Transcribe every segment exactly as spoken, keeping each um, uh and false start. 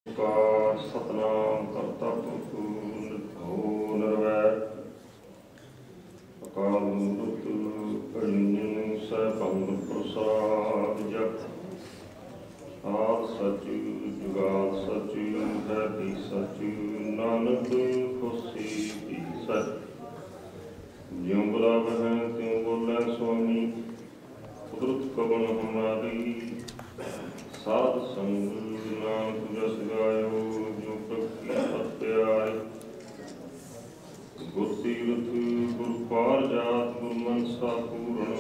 सतनाम करता पुरख निर्भयो निर्वैर अकाल मूर्त अजूनी सैभंग प्रसाद जप आद सच जुगाद सच है भी सच नानक खुशी भी सच ज्यों बुलाव है त्यों बोले स्वामी कुदरत कबन हमारी साध संग नानक जस गायो जो प्रगति सत्याय गुर तीर्थ गुर पार जात गुर मनसा पूर्ण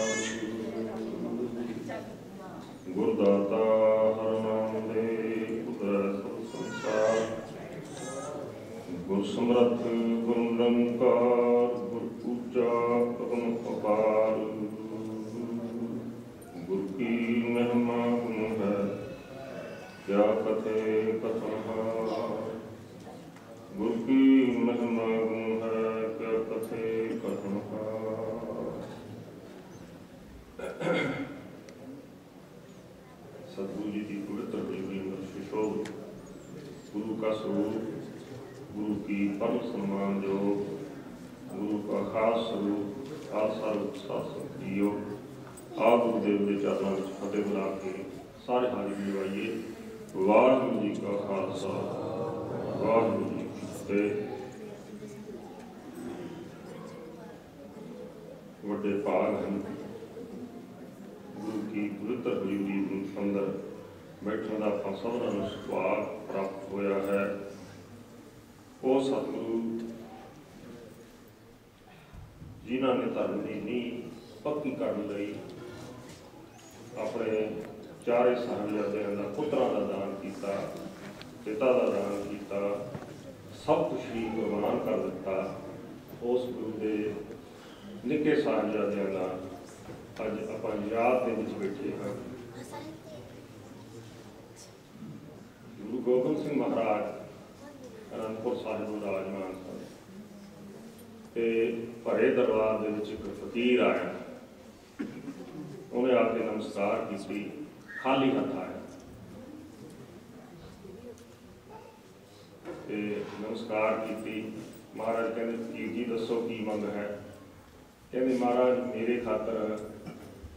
गुरदाता हर नाम दे उदय सब संसार गुर समर्थ गुर निरंकार गुर पूजा पवन अपार गुर की महिमा गुण है क्या कथे कथनहार गुरु की महिमा गुण है क्या कथे कथनहार। सतगुरु जी की पवित्र देवी सुशोभ गुरु का स्वरूप गुरु की परम सम्मान जो गुरु का खास स्वरूप खालसा रूप शासन जियो आ गुरुदेव के चरणों में फतेह बुला के सारे हाजिर दिवाइए। वाहिगुरू जी का खालसा वाहिगुरू जी की फतेह। बड़े भाग हैं गुरु की पवित्र हजूरी अंदर बैठने का ਆਪਾਂ सबना ਨੂੰ सुभाग प्राप्त होया है। वो सतगुरु जिन्हों ने धर्म की नींह पक्की करने लई अपने चारे साहिबजादियां दा पुत्रां दा दान किया, पिता का दान किया, सब कुछ ही कुर्बान कर दिता। उस गुरु के निके साहिबजादियां दा अज आपां याद दे विच बैठे हाँ। गुरु गोबिंद सिंह महाराज आनंदपुर साहिब विराजमान सन ते भरे दरबार दे विच एक फकीर आया। उन्हें आके नमस्कार की, खाली हथ आया ते नमस्कार की। महाराज कहते फकीर जी दसो की मंग है। कहते महाराज मेरे खातर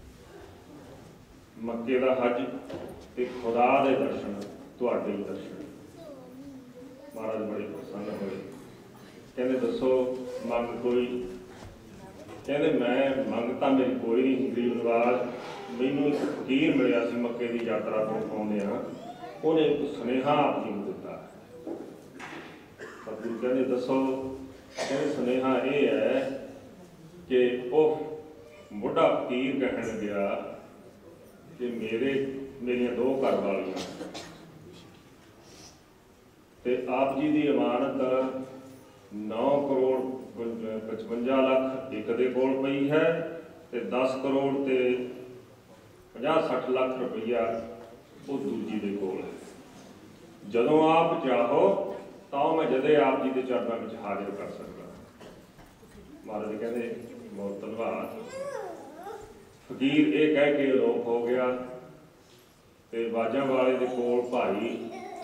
मक्के का हज ते खुदा दे दर्शन तुहाडे दर्शन। महाराज बड़े प्रसन्न होए। कहते दसो मंग कोई। कहते मैं मंग तो मेरी कोई नहीं, गरीब नवाज मैनू एक फकीर मिलिया सी मक्के की यात्रा तो आउंदे हां, उन्हें एक सुनेहा आप जी को दिता। सतगुरु कहते दसो। कहते सुनेहा यह है कि वह बुढ़ा फकीर कहन गया कि मेरे मेरिया दो घर वालियां ते आप जी की अमानत नौ करोड़ पचवंजा लख एक दे कोल पई है ते दस करोड़ ते पचास सठ लाख रुपया वो दूजी दे कोल है। जदों आप चाहो तो मैं जदे आप जी के चरणों में हाजिर कर सकता। महाराज कहते बहुत धन्यवाद। फकीर ये कह के लोप हो गया ते बाजा वाले दे कोल भाई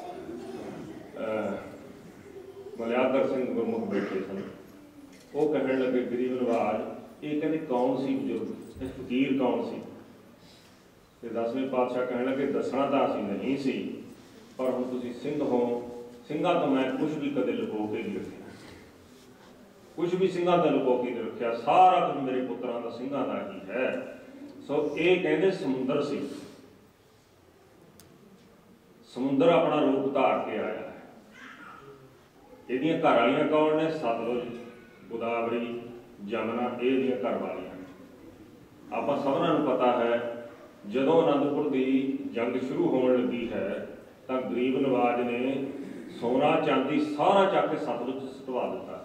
मलियादर सिंह गुरमुख बैठे सन। वो कहने लगे गरीब नवाज ये कहते कौन सी बुजुर्ग ये फकीर कौन सी। ते दसवें पातशाह कहने लगे दसना तो असीं नहीं सी पर हुण तुसीं सिंह हो। सिंघां तो मैं कुछ भी कदे लुको के नहीं रखिया, कुछ भी सिंघां तो लुको के नहीं रखिया, सारा कुछ मेरे पुत्रां दा सिंघां दा ही है। सो ये कहते समुंदर सी, समुंदर अपना रूप धार के आया है। इहदियां घर वालियां कौन ने? सतलुज गोदावरी जमुना ये घर वालियां। आपां सबना नूं पता है जदों आनंदपुर की जंग शुरू होने लगी है तो गरीब नवाज ने सोना चांदी सारा चक के सतलुज सटवा दिता।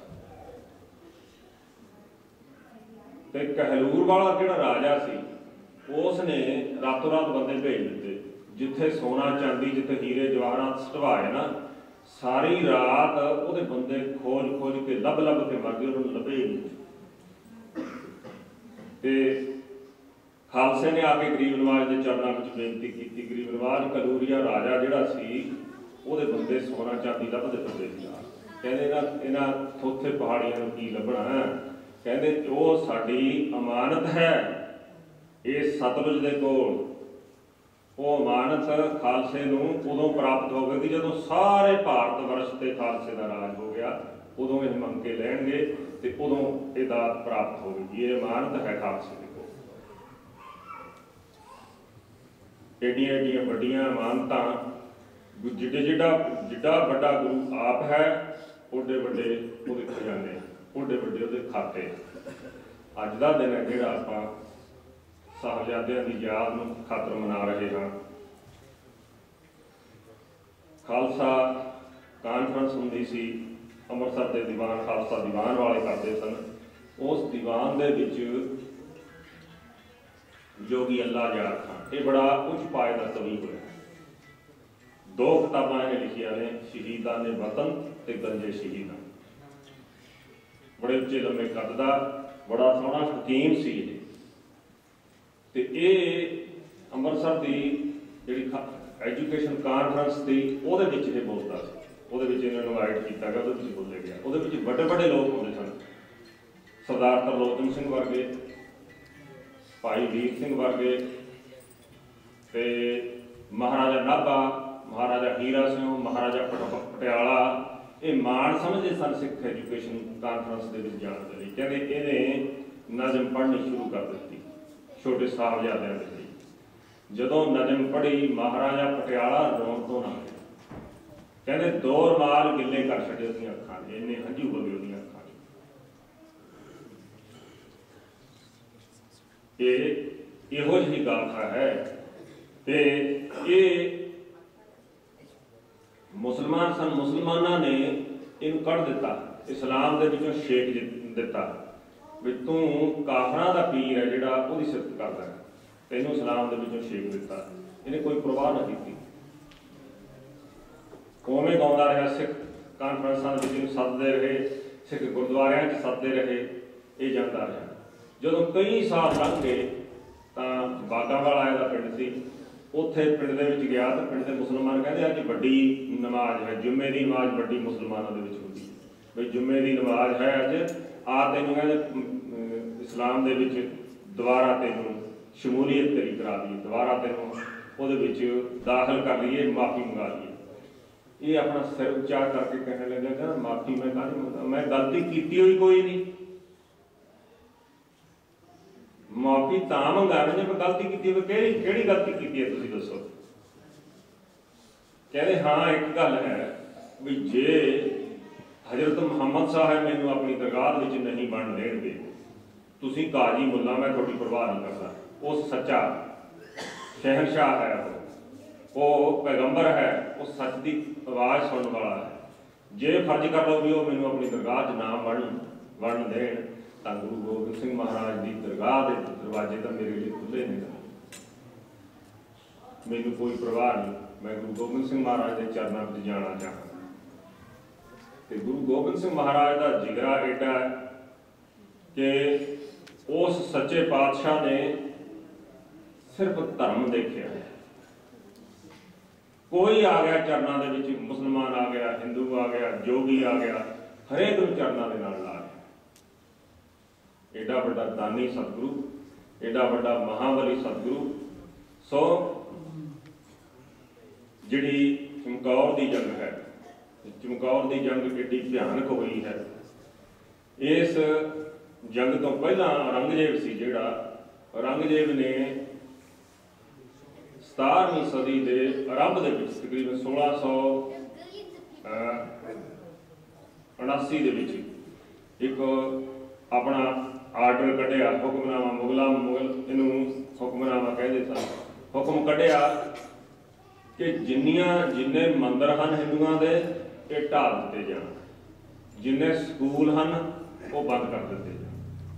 ते कहलूर वाला जिहड़ा राजा सी उसने रातों रात बंदे भेज दिते। जिथे सोना चांदी जिथे हीरे जवाहरात सटवाए ना सारी रात वो बंदे खोज खोज के लभ लभ के मर गए, उन्होंने लभे नहीं। खालसे ने आके गरीब नवाज के चरणों में बेनती की। गरीब नवाज कलूरिया राजा जिहड़ा सी ਉਹਦੇ बंदे सोना चांदी लभदे फिरदे सी। कहंदे इन्हां इन्हां थोथे पहाड़ियां नूं की लभना, कहंदे वो साडी अमानत है इस सतलुज दे कोल। वो अमानत खालसे नूं उदों प्राप्त होवेगी जदों सारे भारत वर्ष ते खालसे दा राज हो गया, उदों ये मंग के लैणगे ते उदों ये दात प्राप्त होगी। ये अमानत है खालसे दे कोल। एडियां एडियां वड्डियां अमानतां जिड्डे जिड्डा जिड्डा वड्डा गुरु आप है ओडे वड्डे उहदे खजाने, ओडे वड्डे उहदे खाते। अज दा दिन है जिहड़ा आपां साहबजादियां दी याद नूं खातर मना रहे हां। खालसा कानफ्रेंस हुंदी सी, अमृतसर के दीवान खालसा दीवान वाले करते सन। उस दीवान दे विच जोगी अल्लाह यार खां ये बड़ा उच्च पाए का कवि होया। दो किताबां इन्हें लिखिया ने, शहीदां ने वतन ते गंजे शहीदां। बड़े उच्चे लंबे कद दा बड़ा सोहना हकीम सी ये। ते ये अमृतसर की जिहड़ी एजुकेशन कानफ्रेंस थी उहदे विच ये बोलदा सी। उहदे विच इन्हां नूं इनवाइट कीता गया, उहदे विच बोले गया। उहदे विच वड्डे वड्डे लोग होंदे सन, सरदार तरलोचन सिंह वर्गे, भाई वीर सिंह वर्गे ते महाराजा नाभा, महाराजा हीरा सिंह, महाराजा पटियाला। ये मान समझते सन सिख एजुकेशन कानफ्रेंस के जाने के लिए। कहते इन्हें नज़म पढ़नी शुरू कर दी छोटे साहबजादियां के लिए। जदों नज़म पढ़ी महाराजा पटियाला रोन तो ना गया। कहते दो रुमाल गिले कर छड़े उसदियां अखां दे, इन्ने हंझू बगे उसदियां अखां दे। ये इहो जी गाथा है। ते ये मुसलमान सन, मुसलमाना ने इन कढ़ दिता, इस्लाम के विचों शेक दिता भी तू काफरां दा पीर है जिहड़ा उहदी सिफत करदा है, तैनूं इस्लाम के विचों शेक दिता। इन्हें कोई परवाह ना की। उवें गाउंदा रहा सिख कानफ्रेंसां दे विच सददे रहे, सिख गुरुद्वारियां च सददे रहे, ये जांदा रहा। जदों कई साल लंघ गए तां बागावाला इहदा पिंड सी, उत्थे पिंड दे विच गया तो पिंड दे मुसलमान कहते अज वड्डी नमाज है, जुम्मे की नमाज वड्डी मुसलमानों दे विच हुंदी है बई जुम्मे की नमाज है अज आ तैनूं कहते इस्लाम दे विच दुबारा तैनूं शमूलीयत तेरी करा दी, दोबारा तैनूं उहदे विच दाखिल कर लीए, माफ़ी मंगा लीए। ये अपना सिर उच्चा करके कहने लगे कहना माफ़ी मैं काहदी मंगदा, मैं गलती कीती हुई कोई नहीं, माफ़ी तां मंगा रहे जो मैं गलती की। किहड़ी किहड़ी गलती की है तुसीं दसो। कहते हाँ एक गल है भी जे हजरत मुहम्मद साहब मैनूं अपनी दरगाह विच नहीं बन देणगे, तुसीं काजी मुल्ला मैं थोड़ी परवाह नहीं करता। वो सच्चा शहनशाह है, वो पैगंबर है, वो सच की आवाज़ सुनने वाला है। जे फर्ज कर लो भी वो मैनूं अपनी दरगाह च ना बन बन देण तां गुरु गोबिंद सिंह महाराज की दरगाह के दरवाजे तो मेरे लिए खुले नहीं, मैनूं कोई परवाह नहीं, मैं गुरु गोबिंद सिंह महाराज के चरणों में जाना चाहता। तो गुरु गोबिंद सिंह महाराज का जिगरा एडा है कि उस सच्चे पातशाह ने सिर्फ धर्म देखा। कोई आ गया चरणों के विच, मुसलमान आ गया, हिंदू आ गया, जोगी आ गया, हरेक नूं चरणों के नाल ला गया। एडा बड़ा दानी सतगुरु, एडा बड़ा महाबली सतगुरु। सो जिहड़ी चमकौर की जंग है, चमकौर की जंग एडी भयानक हुई है। इस जंग तो पहला औरंगजेब सी जिहड़ा, औरंगजेब ने सतारवीं सदी के आरंभ के तकरीबन सोलह सौ उनासी के एक अपना आर्डर कढ़िया, हुक्मनामा मुगलों मुगल इनू हुक्मनामा कहते सन, हुक्म कढ़िया कि जिन्नियां जिन्ने मंदिर हैं हिंदुओं के ये ढाल दिते जाण, जिन्ने स्कूल हैं वो बंद कर दिते जाण।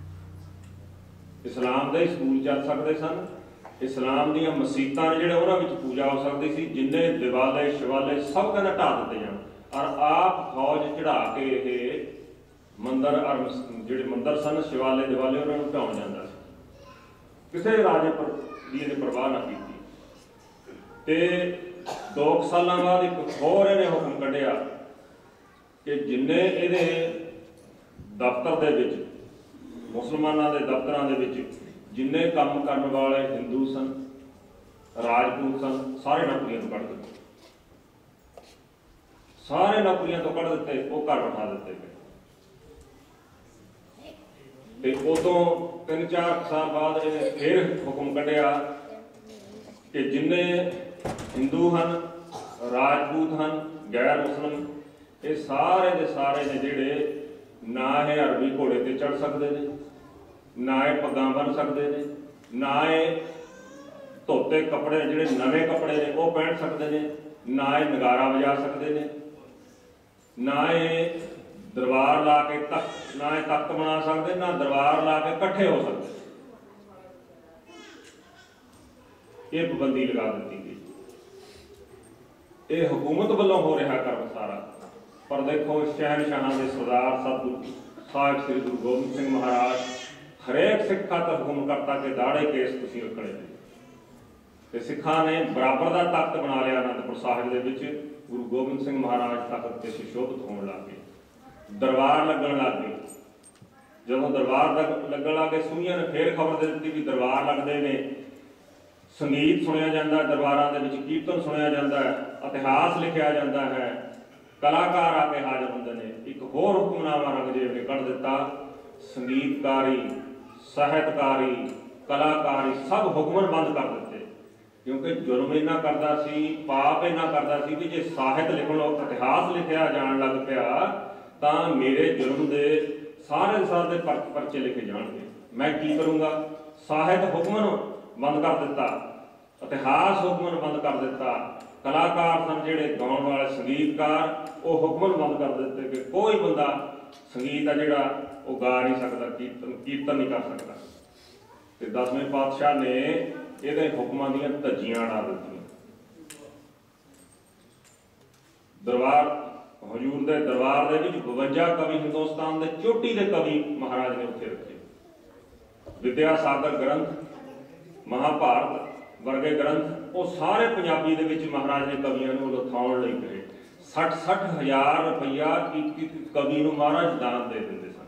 इस्लाम के स्कूल चल सकते सन, इस्लाम दी मसीतां ने जिहड़े उन्हां विच पूजा हो सकती सी, जिन्ने दिवाले शिवाले सब कहना ढा दिते जाण। और आप फौज चढ़ा के ये मंदिर और जिहड़े मंदिर सन शिवाले दिवाले उन्होंने ढाउण जांदा सी, किसी राजे पर दी परवाह ना की। ते दो साल बाद एक होर इन्हें हुक्म कढ़िया कढ़िया कि जिन्ने इहदे दफ्तर दे विच मुसलमानां दे दफ्तरां दे विच जिन्ने काम करन वाले हिंदू सन राजपूत सन सारे नौकरियां तो कढ़ दिते, सारे नौकरियां तो कढ़ दिते, वो घर बिठा दिते गए। ते उदों तीन चार साल बाद इन्हें फिर हुक्म कढ़िया कि जिन्ने हिंदू हैं राजपूत हैं गैर मुस्लिम ये सारे दे सारे ने जिहड़े ना ये अरबी घोड़े ते चढ़ सकते हैं, ना ये पग्गां बन सकते हैं, ना ये धोते कपड़े जिहड़े नवे कपड़े ने वो पहन सकते हैं, ना ये नगारा बजा सकते हैं, ना ये दरबार ला के तख्त ना ये तख्त बना सकते, ना दरबार ला के इकट्ठे हो सकते। ये पाबंदी लगा दी गई। ये हुकूमत वालों हो रहा कर्म सारा। पर देखो शहनशाह के सरदार सतगुरु साहिब श्री गुरु गोबिंद सिंह महाराज हरेक सिख खातर हुक्म करता कि दाड़े केस तुसीं रखने ने। सिखा ने बराबर का तख्त बना लिया आनंदपुर साहिब के विच। गुरु गोबिंद सिंह महाराज तख्त से सुशोभित होने लग गए, दरबार लगन लग गए। जदों दरबार लगन लग गए सूइयां ने फिर खबर दे दी भी दरबार लगते हैं, संगीत सुनिया जाता है, दरबारों के विच कीर्तन सुनिया जाता है, इतिहास लिखा जाता है, कलाकार आके हाजिर होंगे ने। एक होर हुक्मनामा औरंगजेब ने कढ़ दिता, संगीतकारी साहित्यकारी कलाकारी सब हुक्मन बंद कर दिते, क्योंकि जुर्म इन्ना करता सी, पाप इन्ना करता सी कि जे साहित्य लिखण इतिहास लिखा जान लग पिया तां मेरे जुर्म के सारे सारे पर परचे लिखे जाएंगे। मैं की करूँगा? साहित्य हुक्मन बंद कर दिता, इतिहास हुक्मन बंद कर दिता, कलाकार सन जिहड़े गाउण वाले संगीतकार वो हुक्मन बंद कर दिते कि कोई बंदा संगीत है जिहड़ा वो गा नहीं सकता, कीर्तन कीर्तन नहीं कर सकता। ते दसवें पातशाह ने इहदे हुक्मां दीयां धज्जियां उड़ा दित्तियां। दरबार हजूर दे दरबार दे विच बवंजा कवि हिंदुस्तान दे चोटी दे कवि महाराज ने उत्थे रखे। विद्या सागर ग्रंथ महाभारत वर्गे ग्रंथ वो सारे पंजाबी दे विच महाराज ने कवियों को लिखाउण लई कहे। सठ सठ हज़ार रुपया एक एक कवि नूं महाराज दान दे दिंदे सन।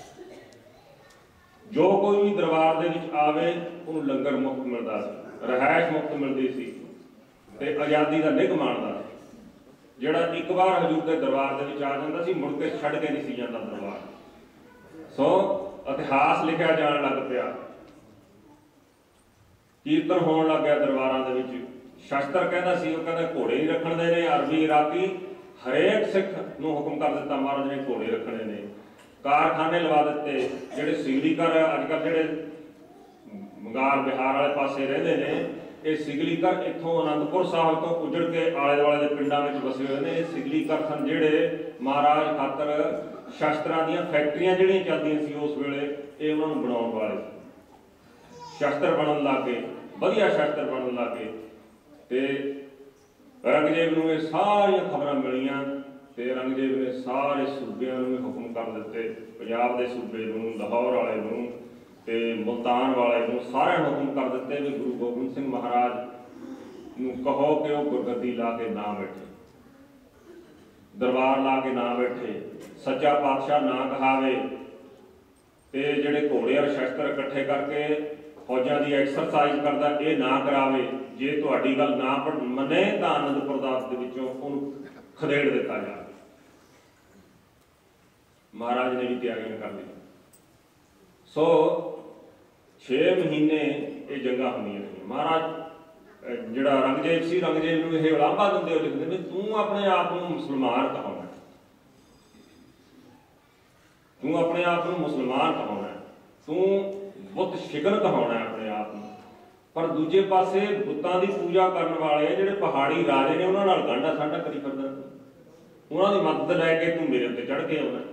जो कोई भी दरबार दे विच आवे उन्हें लंगर मुफ्त मिलता सी, रहायश मुफ्त मिलती सी ते आज़ादी का निघ माणदा सी। जिहड़ा एक बार हजूर के दरबार दे विच आ जांदा सी मुड़ के छड्ड के नहीं सी जांदा दरबार। सो इतिहास लिखा जान लग पिया, कीर्तन होने लग गया दरबारों के विच। शस्त्र कहता सी वो कहता घोड़े ही रखने ने, अरबी इराकी हरेक सिख नूं हुक्म कर दिता महाराज ने घोड़े रखने ने। कारखाने लवा दिते, जिहड़े सिगली घर अजकल जिहड़े बंगाल बिहार वाले पासे रहिंदे ने ये सिगली घर इत्थों आनंदपुर साहिब तो उजड़ के आले दुआले के पिंडां विच वसे हुए ने। सिगली घर सन जिहड़े महाराज खातर शस्त्रां दीयां फैक्ट्रियां जिहड़ियां चलदियां सी उस वेले ये उन्हां नूं बनाउण वाले शस्त्र बनन लग गए, वधिया शस्त्र बनन लग गए। ते औरंगजेब नूं ये सारियां खबरां मिलियां ते औरंगजेब ने सारे सूबियां नूं हुक्म कर दिते, पंजाब दे सूबे नूं, लाहौर वाले नूं ते मुल्तान वाले नूं सारिआं नूं हुक्म कर दिते भी गुरु गोबिंद सिंह महाराज नूं कहो कि वह गुरगद्दी ला के ना बैठे, दरबार ला के ना बैठे, सच्चा पातशाह ना कहावे ते जिहड़े घोड़े और शस्त्र इकट्ठे करके फौजां की एक्सरसाइज करता ये ना करावे। जे तुहाडी गल ना मने तो आनंदपुर दास दे विचों उहनूं खदेड़ दिता जाए। महाराज ने भी तैयारियां कर ली। सो छे महीने ये जंगा होंदियां रही। महाराज जिहड़ा औरंगजेब सी औरंगजेब नूं इह उलांभा दिंदे हो लिखदे ने तूं अपने आप नूं मुसलमान कहाउणा, तूं अपने आप नूं मुसलमान कहाउणा, तूं बुत शिकन कहाउणा अपने आप में। पर दूजे पासे बुतां की पूजा करने वाले जिहड़े पहाड़ी राजे ने उन्हां नाल गांडा साडा करी फिरदा, उन्हां दी मदद लैके तूं मेरे उत्ते चढ़ के आउणा।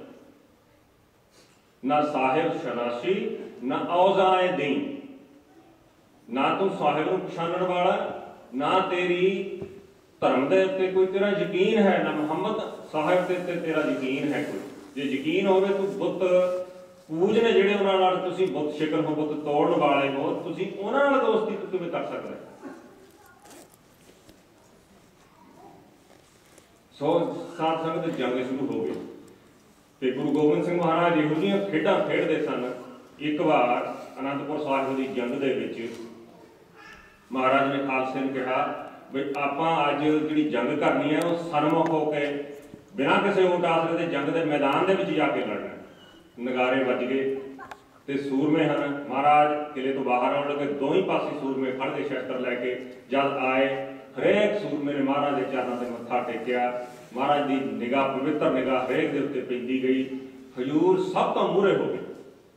ना साहिब शनाशी ना औज़ाए दी, ना तू साहिब नूं पछाणन वाला, ना तेरी धर्म दे उत्ते कोई तेरा यकीन है, ना मुहम्मद साहिब दे उत्ते तेरा यकीन है कोई। जे यकीन होवे तू बुत पूजने जिहड़े उन्हां नाल तुसीं बुत शिकन हो, बुत तोड़न वाले हो, तुसीं उन्हां नाल दोस्ती तू किवें कर सकदा? सो साध संगत जंग शुरू हो गई तो गुरु गोबिंद सिंह महाराज इहो जिहियां खेडां खेडदे सन। एक बार आनंदपुर साहिब की जंग दे विच महाराज ने खालसे नूं कहा भी आपां अज जिहड़ी जंग करनी है वो सन्मुख हो के बिना किसी ऊट आसरे के जंग के मैदान के विच जाके लड़ना। नगारे वज गए तो सूरमे हैं महाराज किले तो बाहर आने लगे, दो ही पासे सूरमे खड़ के शस्त्र लैके जब आए हरेक सूरमे ने महाराज के चरणों से मत्था टेकिया। महाराज की निगाह पवित्र निगाह हरेक के उत्ते पैंदी गई। हजूर सब तो मूहरे हो गए।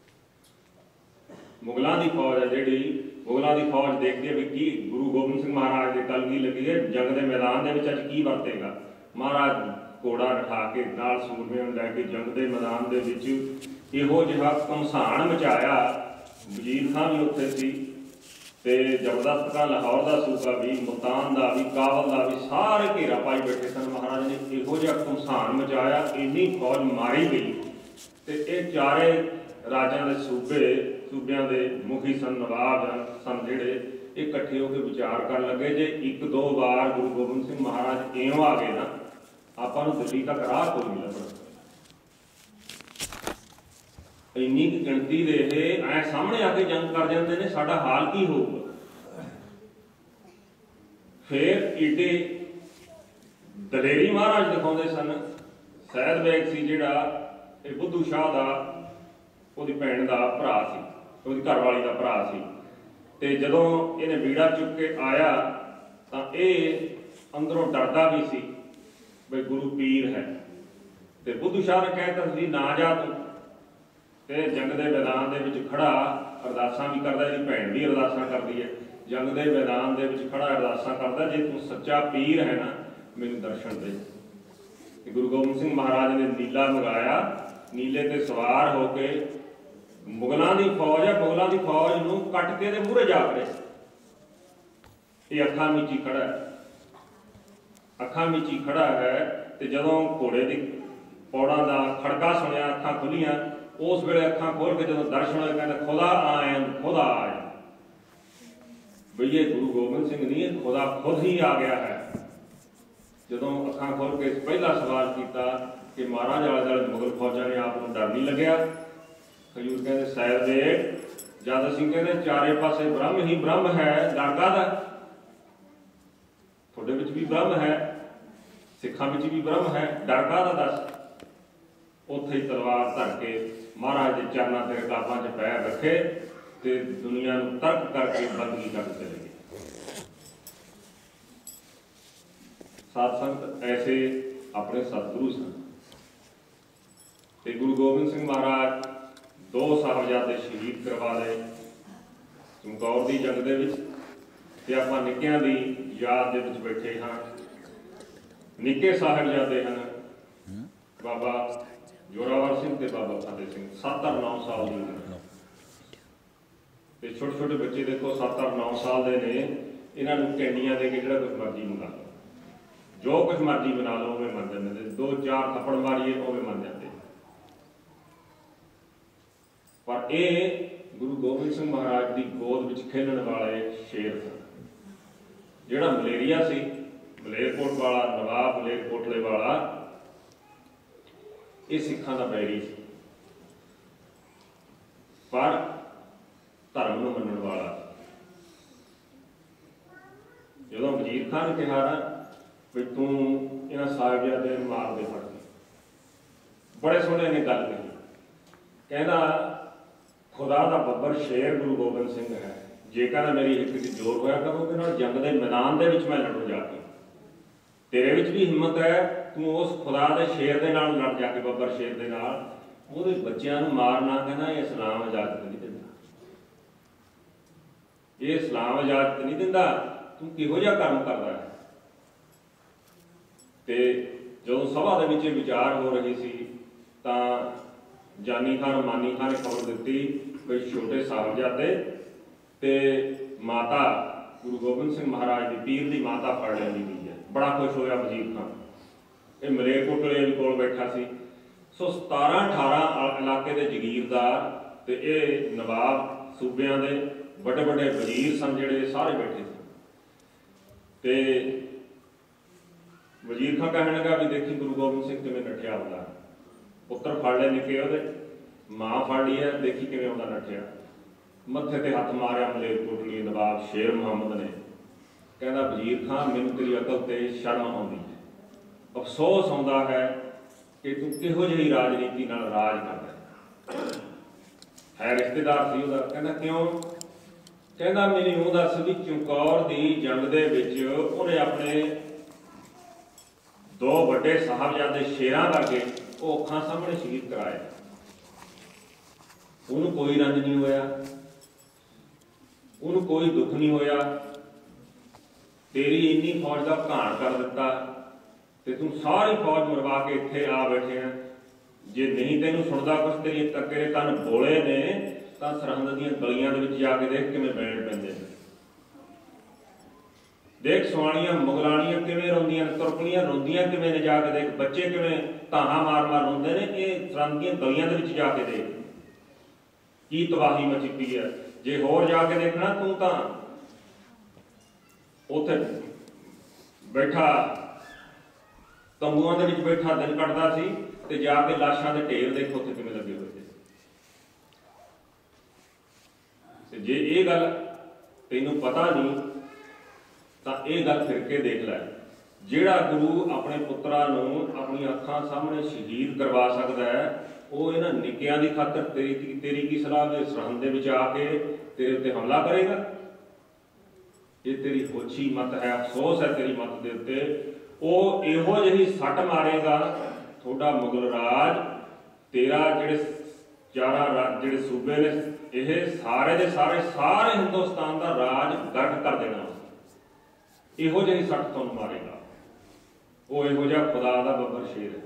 मुगलों की फौज है जिहड़ी मुगलों की फौज देखती है भी की गुरु गोबिंद सिंह महाराज के कल की लगी है जंग के मैदान के अज की वरतेगा। महाराज घोड़ा रखा के नाल सूरमे लैके जंग के मैदान के विच इहो जिहा घमसान मचाया। वजीर खां भी उत्थे सी ते जबरदस्त खां लाहौर का सूबा भी मुल्तान का भी काबल का भी सारे घेरा पाई बैठे सन। महाराज ने इहो जिहा घमसान मचाया, इन्नी फौज मारी गई ते ये चारे राजां दे सूबे सूबियां दे मुखी सन नवाब सन जिहड़े इकट्ठे होकर विचार कर लगे जे एक दो बार गुरु गोबिंद सिंह महाराज इवें आ गए ना आपां नूं दिल्ली तक राह कोई नहीं लभना। इन्नी गिणती दे ऐ सामने आके जंग कर जाते हैं, साडा हाल की होगा। फिर ईडे दलेरी महाराज दिखाते सन। सैयद बेग सी जिहड़ा ये बुद्धू शाह दा उहदी भैन दा भरा सी, उहदी घरवाली दा भरा सी। ते जदों इहने बीड़ा चुक के आया तां इह अंदरों डरदा भी सी बई गुरु पीर है। ते बुद्धू शाह ने कहता सी ना जा तू। ते जंग के मैदान के विच खड़ा अरदासां भी करदा, इहदी भैन भी अरदासां करदी है। जंग के मैदान के विच खड़ा अरदासां करदा जे तू सच्चा पीर है ना मैनूं दर्शन दे। गुरु गोबिंद सिंह महाराज ने नीला मंगाया, नीले ते सवार होके मुगलों की फौज है, मुगलों की फौज नूं कट के ते मूहरे जा खड़े। ये अखां मीची खड़ा है, अखां मीची खड़ा है। तो जदों घोड़े की पौड़ां का खड़का सुनिया अखां खुलियां, उस वेले अखां खोल के जो दर्शन होए कहते खुदा आए खुदा आए। भईए गुरु गोबिंद सिंह नहीं खुदा खुद ही आ गया है। जो अखां खोल के पहला सवाल किया कि महाराज आले दुआले मुगल फौजा ने आप डर नहीं लग्या। हजूर कहते सैयद बेग जद असीं कहते चारे पासे ब्रह्म ही ब्रह्म है डर काहदा? तुहाडे विच भी ब्रह्म है, सिखां विच भी ब्रह्म है, डर काहदा दस? उत्थे ही तलवार धर के महाराज के चरणों के रकाबां च पैर रखे ते दुनिया नूं तर्क करके बंदगी कर चले गए। साध संगत ऐसे अपने सतगुरु सन। ते गुरु गोबिंद सिंह महाराज दो साहबजादे शहीद करवा लए चमकौर की जंग दे विच। ते आपां निक्कियां दी याद दे विच बैठे हाँ। निक्के साहबजादे हैं बाबा जोरावर सिंह ते बाबा फतेह सिंह, सत्त अर नौ साल की उम्र। छोटे छोटे बच्चे देखो सत्त अर नौ साल के ने, इन्हां नूं कैंडियां दे के जिहड़ा कुछ मर्जी मंगा लो, जो कुछ मर्जी बना लो उवें मन जाते, दो चार थप्पड़ मारिए उवें मन जाते। पर यह गुरु गोबिंद सिंह महाराज की गोद विच खेलण वाले शेर सन। जिहड़ा मलेरिया सी मलेरकोट वाला नवाब मलेरकोटले वाला ये सिखां दा बैरी सी, पर धर्म नूं मनण वाला। जदों वजीर खान ने कहा ना भी तू इन्हां साहिबजादे नूं मार दे फड़ के, बड़े सोहणे ने गल कही। कहना खुदा दा बब्बर शेर गुरु गोबिंद सिंह है, जेकर मेरी हिक च जोर होया करो कि नाल जंग दे मैदान दे विच मैं लड़ूं जाके। तेरे विच भी हिम्मत है, तू उस खुदा दे शेर दे नाल लड़ जाके बब्बर शेर दे नाल, उहदे बच्चिआं नूं मारना कहना ये इस्लाम इजाजत नहीं दिंदा, ये इस्लाम इजाजत नहीं दिंदा, तू किहो जिहा कर्म करदा है। ते जदों सभा दे विच विचार हो रही सी तां जानी खान मानी खान ने खबर दित्ती भी छोटे साहबजादे ते माता गुरु गोबिंद सिंह महाराज की पीर की माता फड़ लैंदी गई है। बड़ा खुश होया वजीर खान, ये मलेरकोटले कोल बैठा सी। सो सतारा अठारह इलाके के जगीरदार ते ये नवाब सूबियां दे बड़े बड़े वजीर सन जिहड़े सारे बैठे सन। ते वजीर खां कहने लगा भी देखी गुरु गोबिंद सिंह किवें नठिया आउंदा, पुत्र फड़ ले निके ओहदे, मां फड़ ली है, देखी किवें आउंदा नठिया। मत्थे ते हथ मारिया मलेरकोटली नवाब शेर मुहम्मद ने, कहता वजीर खां मैनूं तेरी अकल ते शर्म आउंदी है, अफसोस आउंदा है कि तू किहो जिही राजनीति नाल राज करदा है। रिश्तेदार सी उहदा, कहंदा क्यों? कहंदा मैनूं ओह दस भी चमकौर दी जंग दे विच उहने अपने दो वड्डे साहबजादे शेरां वर्गे वो अखां सामने शहीद कराए, उन्होंने कोई रंज नहीं होया, उन्होंने कोई दुख नहीं होया, तेरी इन्नी फौज का घाण कर दिता ते तू सारी फौज मरवा के इत्थे आ बैठे हैं। जे नहीं तेनों सुनदा कुछ, तेरी तेरे कन बोले ने तां सरहंद दीयां गलियां दे विच जाके देख किवें बैठ पैंदे ने, देख सवाणियां मुगलाणियां किवें रोंदियां, तुरपणियां रोंदियां किवें ने, जाके देख बच्चे किवें धाहां मार मार रोंदे ने। ये सरहंद दीयां गलियां दे विच जाके देख की तबाही मची पई है। जे होर जाके देखना तू तां उत्थे बैठा तंबूआं दे विच बैठा दिन कटदा सी ते जाके लाशां दे ढेर देखो उत्थे किवें लगे होए ने। ते जे ये गल तैनूं पता नहीं तां ये गल फिर के देख लै, जिहड़ा गुरु अपने पुत्रा नूं अपनी अखां सामने शहीद करवा सकदा है, वो इन्हां निक्कियां दी खातर तेरी तेरी की सलाह दे सरहंद दे विच आके तेरे उत्ते हमला करेगा। ये तेरी होछी मत है, अफसोस है तेरी मत दे उत्ते। वो इहो जिही सट मारेगा थोड़ा मुगल राज, तेरा जिहड़े चारा राज जिहड़े सूबे ने ये सारे दे सारे सारे हिंदुस्तान का राज गर्क कर देना। इहो जिही सट तुहानूं मारेगा, वो इहो जिहा खुदा दा बब्बर शेर है।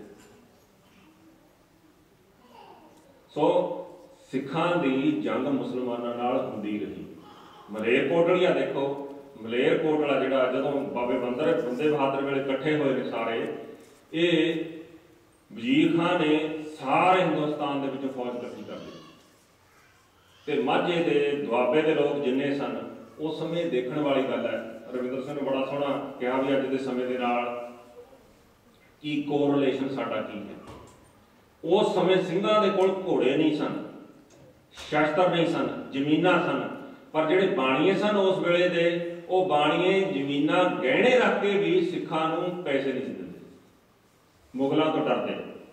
सो सिखां दी जंग मुसलमानां नाल हुंदी रही। मलेरकोटलिया देखो, मलेरकोटला जिहड़ा जदों बाबे बंदर बंदे बहादुर वेले इकट्ठे होए ने सारे, ये वजीर खां ने सारे हिंदुस्तान दे विचों फौज इकट्ठी कर दी ते माझे दे दुआबे दे लोग जिन्ने सन उस समय देखण वाली गल है। रविंदर सिंह ने बड़ा सोहना कहा भी अज दे समय दे नाल की कोरिलेशन साडा की है। उस समय सिंघां दे कोल घोड़े नहीं सन, शस्त्र नहीं सन, जमीनां सन, पर जिहड़े बाणीए सन उस वेले दे वो बाणीए जमीनां गहणे रख के भी सिखां नूं पैसे नहीं दिंदे, मुगलों तो डरदे,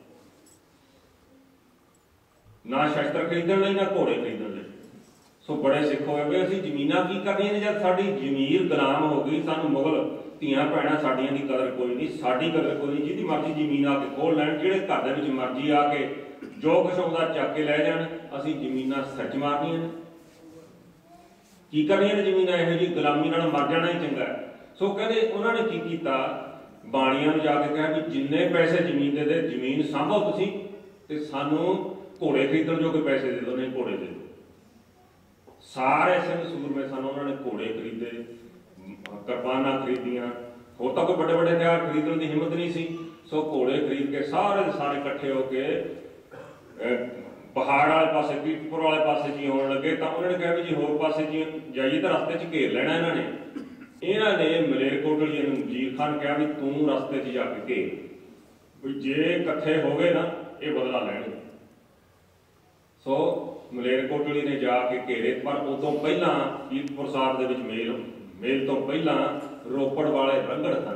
ना शस्त्र खरीदण लई ना घोड़े खरीदण लई। सो बड़े सिख होए भी असीं जमीनां की करनियां ने, जब साडी जमीर गुलाम हो गई, सानूं मुगल धीआं भैणां साडियां दी कदर कोई नहीं, साडी कदर कोई नहीं। जिहदी मर्जी जमीन आके खोल लैण, जिहड़े घर दे विच मर्जी आके जो कुछ आउंदा चक के लै जाण, असीं जमीनां सच मारनियां ने, की करनियां ने जमीनां, इहो जी गुलामी नाल मर जाना ही चंगा है। सो कहंदे उन्हां ने की कीता, बाणियां नूं जाके कहा भी जिन्ने पैसे जमीन दे दे जमीन सांभो तुसीं ते सानूं घोड़े खरीदण जोगे पैसे दे दो, नहीं घोड़े दे दो। सारे सिंह सूरमे सन, उन्होंने घोड़े खरीदे, किरपाना खरीदियां, होर तो कोई बड़े बड़े हथियार खरीदने की हिम्मत नहीं सी। सो घोड़े खरीद के सारे सारे इकट्ठे होके पहाड़ वाले पासे पीटपुर वाले पासे जी आने लगे, तो उन्होंने कहा भी जी होर पासे जी जाइए तो रस्ते च घेर लेना इन्होंने। इन्होंने मलेरकोटलिया नूं वजीर खान कहा भी तू रस्ते च जाके घेर, भी जे इकट्ठे हो गए ना ये बदला लैणगे। सो मलेरकोटली ने जाके घेरे, पर उदों पहला कीरतपुर साहब दे विच मेल मेल तो पहला रोपड़ वाले रंगड़ सन।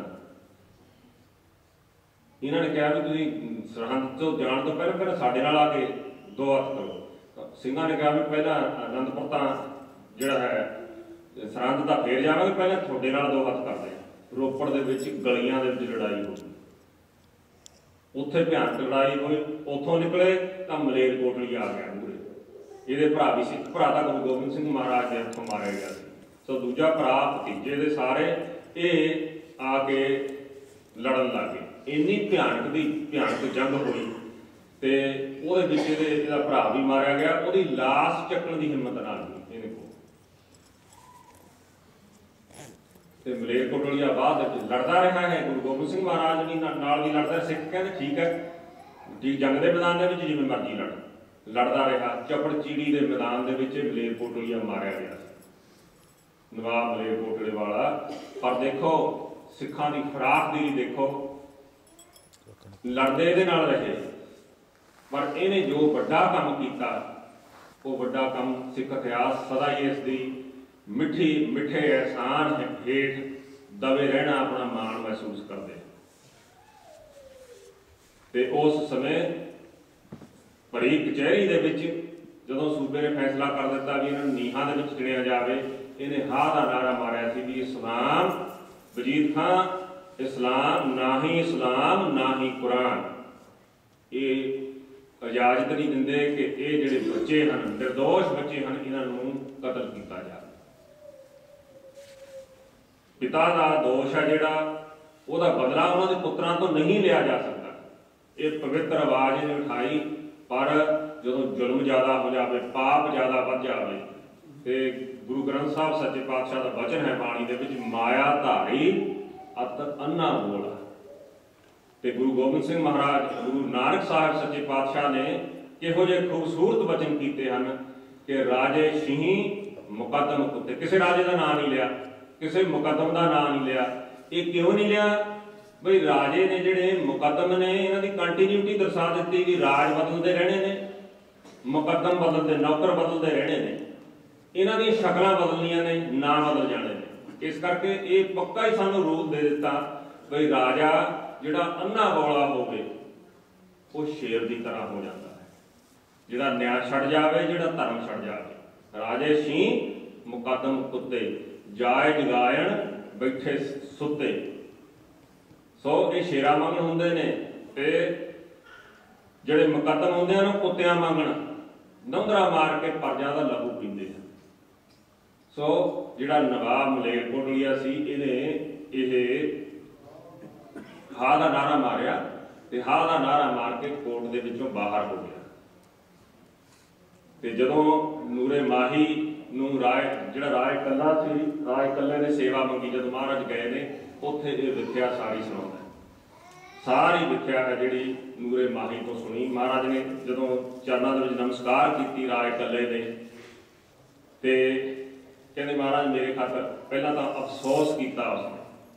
इन्होंने कहा भी तुसीं सरहंद तो जाण तो पहले पहले साडे नाल आके दो हत्थ करो। सिंघां ने कहा भी पहला आनंदपुर तां जिहड़ा है सरहंद दा फेर जावांगे, पहले तुहाडे नाल दो हत्थ करदे। रोपड़ दे विच गलियां दे विच लड़ाई हो गई, उत्थे भयानक लड़ाई होई, उत्थों निकले तां मलेरकोटली आ गया मूहरे। ਇਹਦੇ ਭਰਾ ਵੀ ਸਿੱਖ ਭਰਾ ਦਾ ਗੁਰੂ ਗੋਬਿੰਦ ਸਿੰਘ ਮਹਾਰਾਜ ਦੇ ਹੱਥੋਂ ਮਾਰਿਆ ਗਿਆ ਸੀ। ਸੋ ਦੂਜਾ ਭਰਾ ਭਤੀਜੇ ਦੇ ਸਾਰੇ ਇਹ ਆ ਕੇ ਲੜਨ ਲੱਗ ਗਏ। ਇੰਨੀ ਭਿਆਨਕ ਦੀ ਭਿਆਨਕ ਜੰਗ ਹੋਈ ਤੇ ਉਹਦੇ ਵਿੱਚ ਇਹਦੇ ਇਹਦਾ ਭਰਾ ਵੀ ਮਾਰਿਆ ਗਿਆ। ਉਹਦੀ ਲਾਸ਼ ਚੱਕਣ ਦੀ ਹਿੰਮਤ ਨਾਲ ਨਹੀਂ ਇਹਨੇ ਕੋਲ ਤੇ ਮਲੇਰਕੋਟਲੀਆ ਬਾਅਦ ਵਿੱਚ ਲੜਦਾ ਰਿਹਾ ਹੈ। ਗੁਰੂ ਗੋਬਿੰਦ ਸਿੰਘ ਮਹਾਰਾਜ ਵੀ ਨਾਲ ਵੀ ਲੜਦਾ। ਸਿੱਖ ਕਹਿੰਦੇ ਠੀਕ ਹੈ ਜੀ, ਜੰਗ ਦੇ ਮੈਦਾਨ ਦੇ ਵਿੱਚ ਜਿਵੇਂ ਮਰਜ਼ੀ ਲੜ लड़ता रहा। चपड़ चीड़ी के मैदान के मलेरकोटलिया मारिया गया, नवाब मलेरकोटले वाला। पर देखो सिखां की खुराक दी देखो, लड़ते इहदे नाल रहे, पर इहने जो वड्डा काम कीता वो वड्डा काम सिख इतिहास सदा ही इसकी मिठी मिठे एहसान हेठ दबे रहना अपना माण महसूस करते। ते उस समय भरी कचहरी दे विच जदों सूबे ने फैसला कर दिता भी इन्हां नीहां दे विच गिणिया जावे, इहने हां दा नारा मारिया सी भी इस्लाम वजीद खां इस्लाम ना ही इस्लाम ना ही कुरान, ये इजाजत नहीं दिंदे कि ये जिहड़े बच्चे हैं निर्दोष बच्चे हैं इन्हां नूं कतल किया जाए। पिता का दोष है जिहड़ा उहदा बदला उन्हां दे पुत्रां तो नहीं लिया जा सकता। ये पवित्र आवाज़ ने उठाई, पर जदों जुल्म ज़्यादा हो जाए, पाप ज़्यादा बढ़ जाए, तो गुरु ग्रंथ साहब सच्चे पातशाह का वचन है बाणी दे विच माया धारी अत अन्ना बोला। तो गुरु गोबिंद सिंह महाराज गुरु नानक साहब सच्चे पातशाह ने किहो जिहे खूबसूरत वचन कीते हैं कि राजे सिंही मुकदम कुत्ते, किसी राजे का नाम नहीं लिया, किसी मुकदम का नाम नहीं लिया। ये क्यों नहीं लिया बई राजे ने जिहड़े मुकदम ने इन्हां दी कंटीन्यूटी दर्शा दी कि राज बदलते रहने ने, मुकदम बदलते नौकर बदलते रहने ने, इन्हां दी शक्लां बदलनियां ने, ना बदल जाने ने। इस करके ये पक्का ही सानूं रूल दे दिता बई राजा जिहड़ा अन्ना बौला होवे वो शेर की तरह हो जाता है, जिहड़ा न्याय छड़ जावे, जिहड़ा धर्म छड़ जावे। राजे सिंह मुकदम कुत्ते, जाए जगायण बैठे सुते। सो ये शेरा मंगण हुंदे ने ते जिहड़े मुकदम हुंदे हैं कुत्तियां मंगण, नौंदरा मार के प्रजा का लहू पींदे हैं। सो जिहड़ा नवाब मलेरकोटलिया सी इहने इह हा दा नारा मारिया ते हा दा नारा मार के कोर्ट दे विचों बाहर हो गया। ते जदों नूरे माही नूं राय जिहड़ा राय कल्ला सी, राय कल्ले ने सेवा मंगी, जदों महाराज गए ने उत्थे ये विख्या सारी सुणाउंदा है। सारी विख्या है जिहड़ी नूरे माही तो सुनी। महाराज ने जदों चरनां दे विच नमस्कार कीती राय कल्ले ने ते कहते महाराज मेरे खातर पहला तो अफसोस किया उसने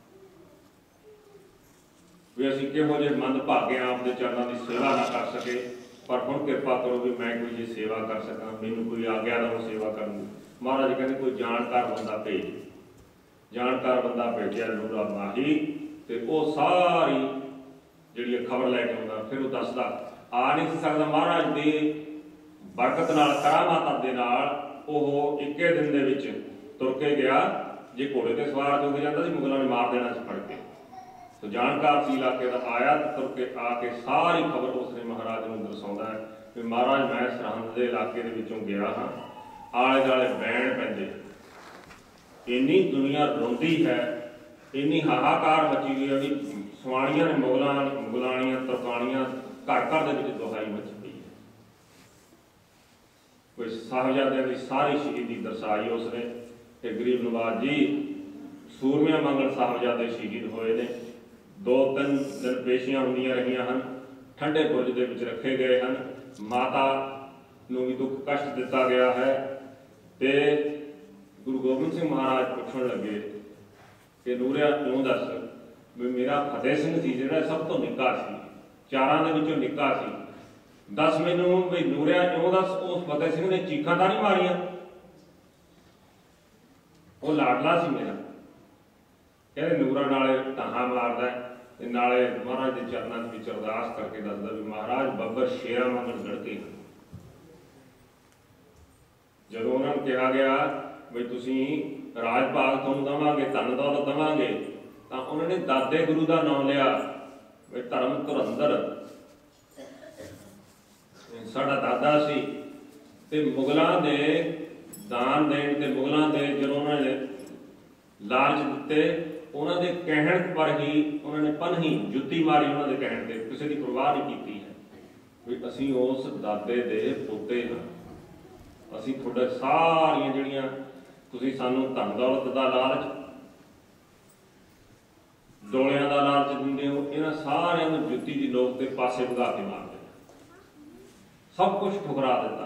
भी असीं किहो जिहे मंदभागे आपके चरणों की सेवा ना कर सके, पर हुण किरपा करो भी मैं कोई जी सेवा कर सकां, मैनूं कोई आग्या दो सेवा करनी। महाराज कहते कोई जानकार बंदा भेज, जानकार बंदा भेजिया नूरा माही, ते वो सारी जिहड़ी खबर लैके आउंदा। फिर वो दसदा आ नहीं सकदा महाराज की बरकत नाल करामात दे नाल ओह इक्के दिन दे विच तुर के गया, जे घोड़े ते सवार हो जाता सी मुगलों ने मार देना सी फड़ के। तो जानकार सी इलाके का आया, तुर के आके सारी खबर उसने महाराज को दर्शाउंदा है कि महाराज मैं सरहंद के इलाके दे विचों गया हाँ, आले दुआले बैण पैंदे, इन्नी दुनिया रोंदी है, इन्नी हाहाकार मची हुई है भी सवाणियां ने मुगलां मुगलाणियां तुरकाणियां घर घर दे विच दुहाई मची पई है। कोई साहिबजादे की सारी शहीदी दर्शाई उसने कि गरीब नवाज जी सूरमिया मंगल साहिबजादे शहीद होए ने। दो तीन दिन पेशियां होंदियां रहियां हन, ठंडे बुरज दे विच रखे गए हैं, माता नूं भी दुख कष्ट दिता गया है। ते गुरु गोबिंद सिंह महाराज पुछण लगे कि नूरिया क्यों दस भी मेरा फतेह सिंह सी जिहड़ा सब तो निक्का सी, चारां दे विचों निक्का सी, दस मैनूं भी नूरिया क्यों दस उस फतेह सिंह ने चीखां तां नहीं मारियां, वो लाडला सी मेरा। कहते नूरा नाले ढाहां मारदा ते नाले महाराज के चरणों विच अरदास करके दसदा भी महाराज बब्बर शेरा मंगण लड़के। जदों उन्होंने कहा गया भी तुसीं राज भाग तुहानूं देवांगे, धन दौलत देवांगे, तो उन्होंने दादे गुरु का नाम लिया भी धर्म धुरंधर साडा दादा सी। ते मुगलों के दान देण ते मुगलों के जो उन्होंने लालच दिते, उन्होंने कहण पर ही उन्होंने पन ही जुत्ती मारी, उन्होंने कहण ते किसी की परवाह नहीं की है भी असीं उस दादे दे पोते हाँ, असीं तुहाडे सारियां जिहड़ियां तुसीं सानूं धन दौलत दा लालच, डोलियां दा लालच दिंदे हो, इन्हां सारियां नूं जुत्ती दी नोक ते पासे भगा के मार देना, सब कुछ ठुकरा दिता।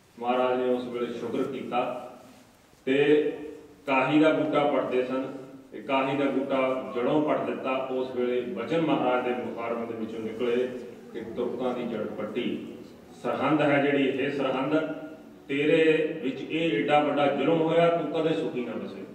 महाराज ने उस वेले शुक्र किया ते काही का बूटा पड़ते सन, काही का बूटा जड़ों पट दिता। उस वेले बचन महाराज के मुखारम के विचों निकले कि तुरकां दी जड़ पट्टी सरहंद है जिहड़ी, हे सरहंद तेरे विच ये एडा वड्डा जुल्म होया, तू कदे सुखी ना बसे।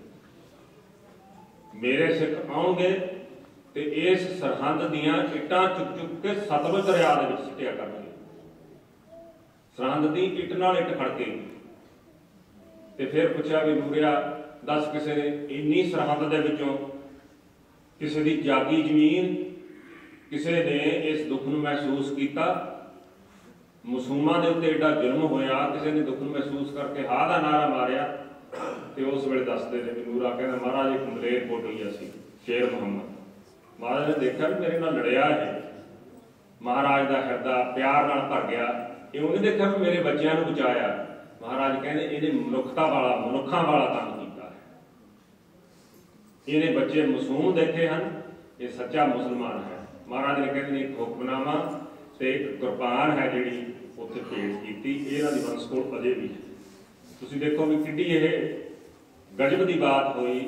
मेरे सिख आउणगे ते इस सरहंद दियां इट्टां चुक चुक के सतलुज दरिया दे विच सिੱਟਿਆ करनगे। सरहंद दी इट नाल इट खड़के ते फिर पुछया भी मूरिया दस किसी ने इन्नी सरहंद दे विचों किसी दी जागी जमीन किसी ने इस दुख नूं महसूस किया, मसूमां दे उत्ते एडा जुल्म होया, किसी ने दुख नूं महसूस करके हा दा नारा मारिया। तो उस वेले दसदे ने भी नूरा कहंदा महाराज एक मलेर कोटलिया सी शेर मुहम्मद। महाराज ने देखा भी मेरे नाल लड़िया है, महाराज का हिरदा प्यार नाल भर गया। ये उन्हें देखा भी मेरे बच्चों को बचाया। महाराज कहते इन्हें मनुखता वाला मनुखा वाला काम किया है, इन्हें बच्चे मासूम देखे हैं, ये सच्चा मुसलमान है। महाराज ने कहते एक हुक्मनामा ते एक कुरबान है जिहड़ी उत्थे भेंट की, इन्हां दी वंशकोट अजे भी है। तुसीं देखो भी किड्डी ये गजब की बात हुई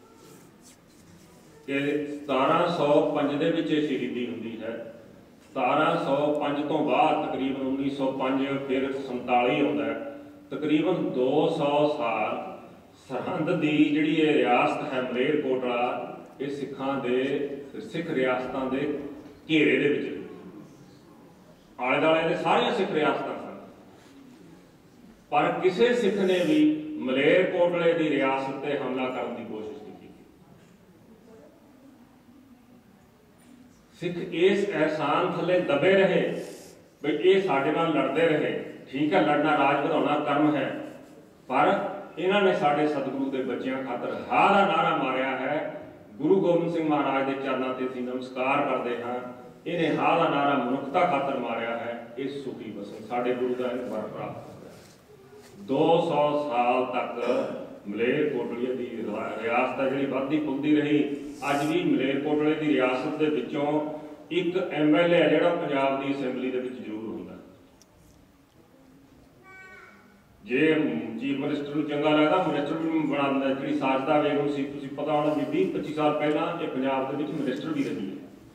कि सतारा सौ पंज दे विच शहीदी हुंदी है। सतारा सौ पंज तो बाद तकरीबन उन्नीस सौ पंज फिर संताली आउंदा है, तकरीबन दो सौ साल सरहंद की जिहड़ी ये रियासत है मलेरकोटला, ये सिखां दे सिख रियासतां दे घेरे दे विच आले दुआले दे सारियां सिख रियासतां सन, पर किसी सिख ने भी मलेरकोटले की रियासत ते हमला करने की कोशिश नहीं की। सिख इस एहसान थले दबे रहे बई ये साडे नाल लड़ते रहे। ठीक है, लड़ना राज बढ़ाना कर्म है, पर इन्होंने साडे सतगुरु के बच्चों खातर हा दा नारा मारिया है। गुरु गोबिंद सिंह महाराज के चरणों से असीं नमस्कार करते हैं। इन्हें हा दा नारा मनुखता खातर मारिया है। इस सुखी बसन साडे गुरु का एक वर प्राप्त हो। दो सौ साल तक मलेरकोटले की रियासत है जिहड़ी वधदी फुलदी रही। अज भी मलेरकोटले की रियासत के विचों एक एम एल ए जिहड़ा पंजाब की असैंबली के विच जरूर हुंदा। जे चीफ मिनिस्टर को चंगा लगता मिनिस्टर भी बना दिंदा। जी साजदा बेगम सी, तुसीं पता होना भी बीस पच्ची साल पहला ये पंजाब के विच मिनिस्टर भी रही है।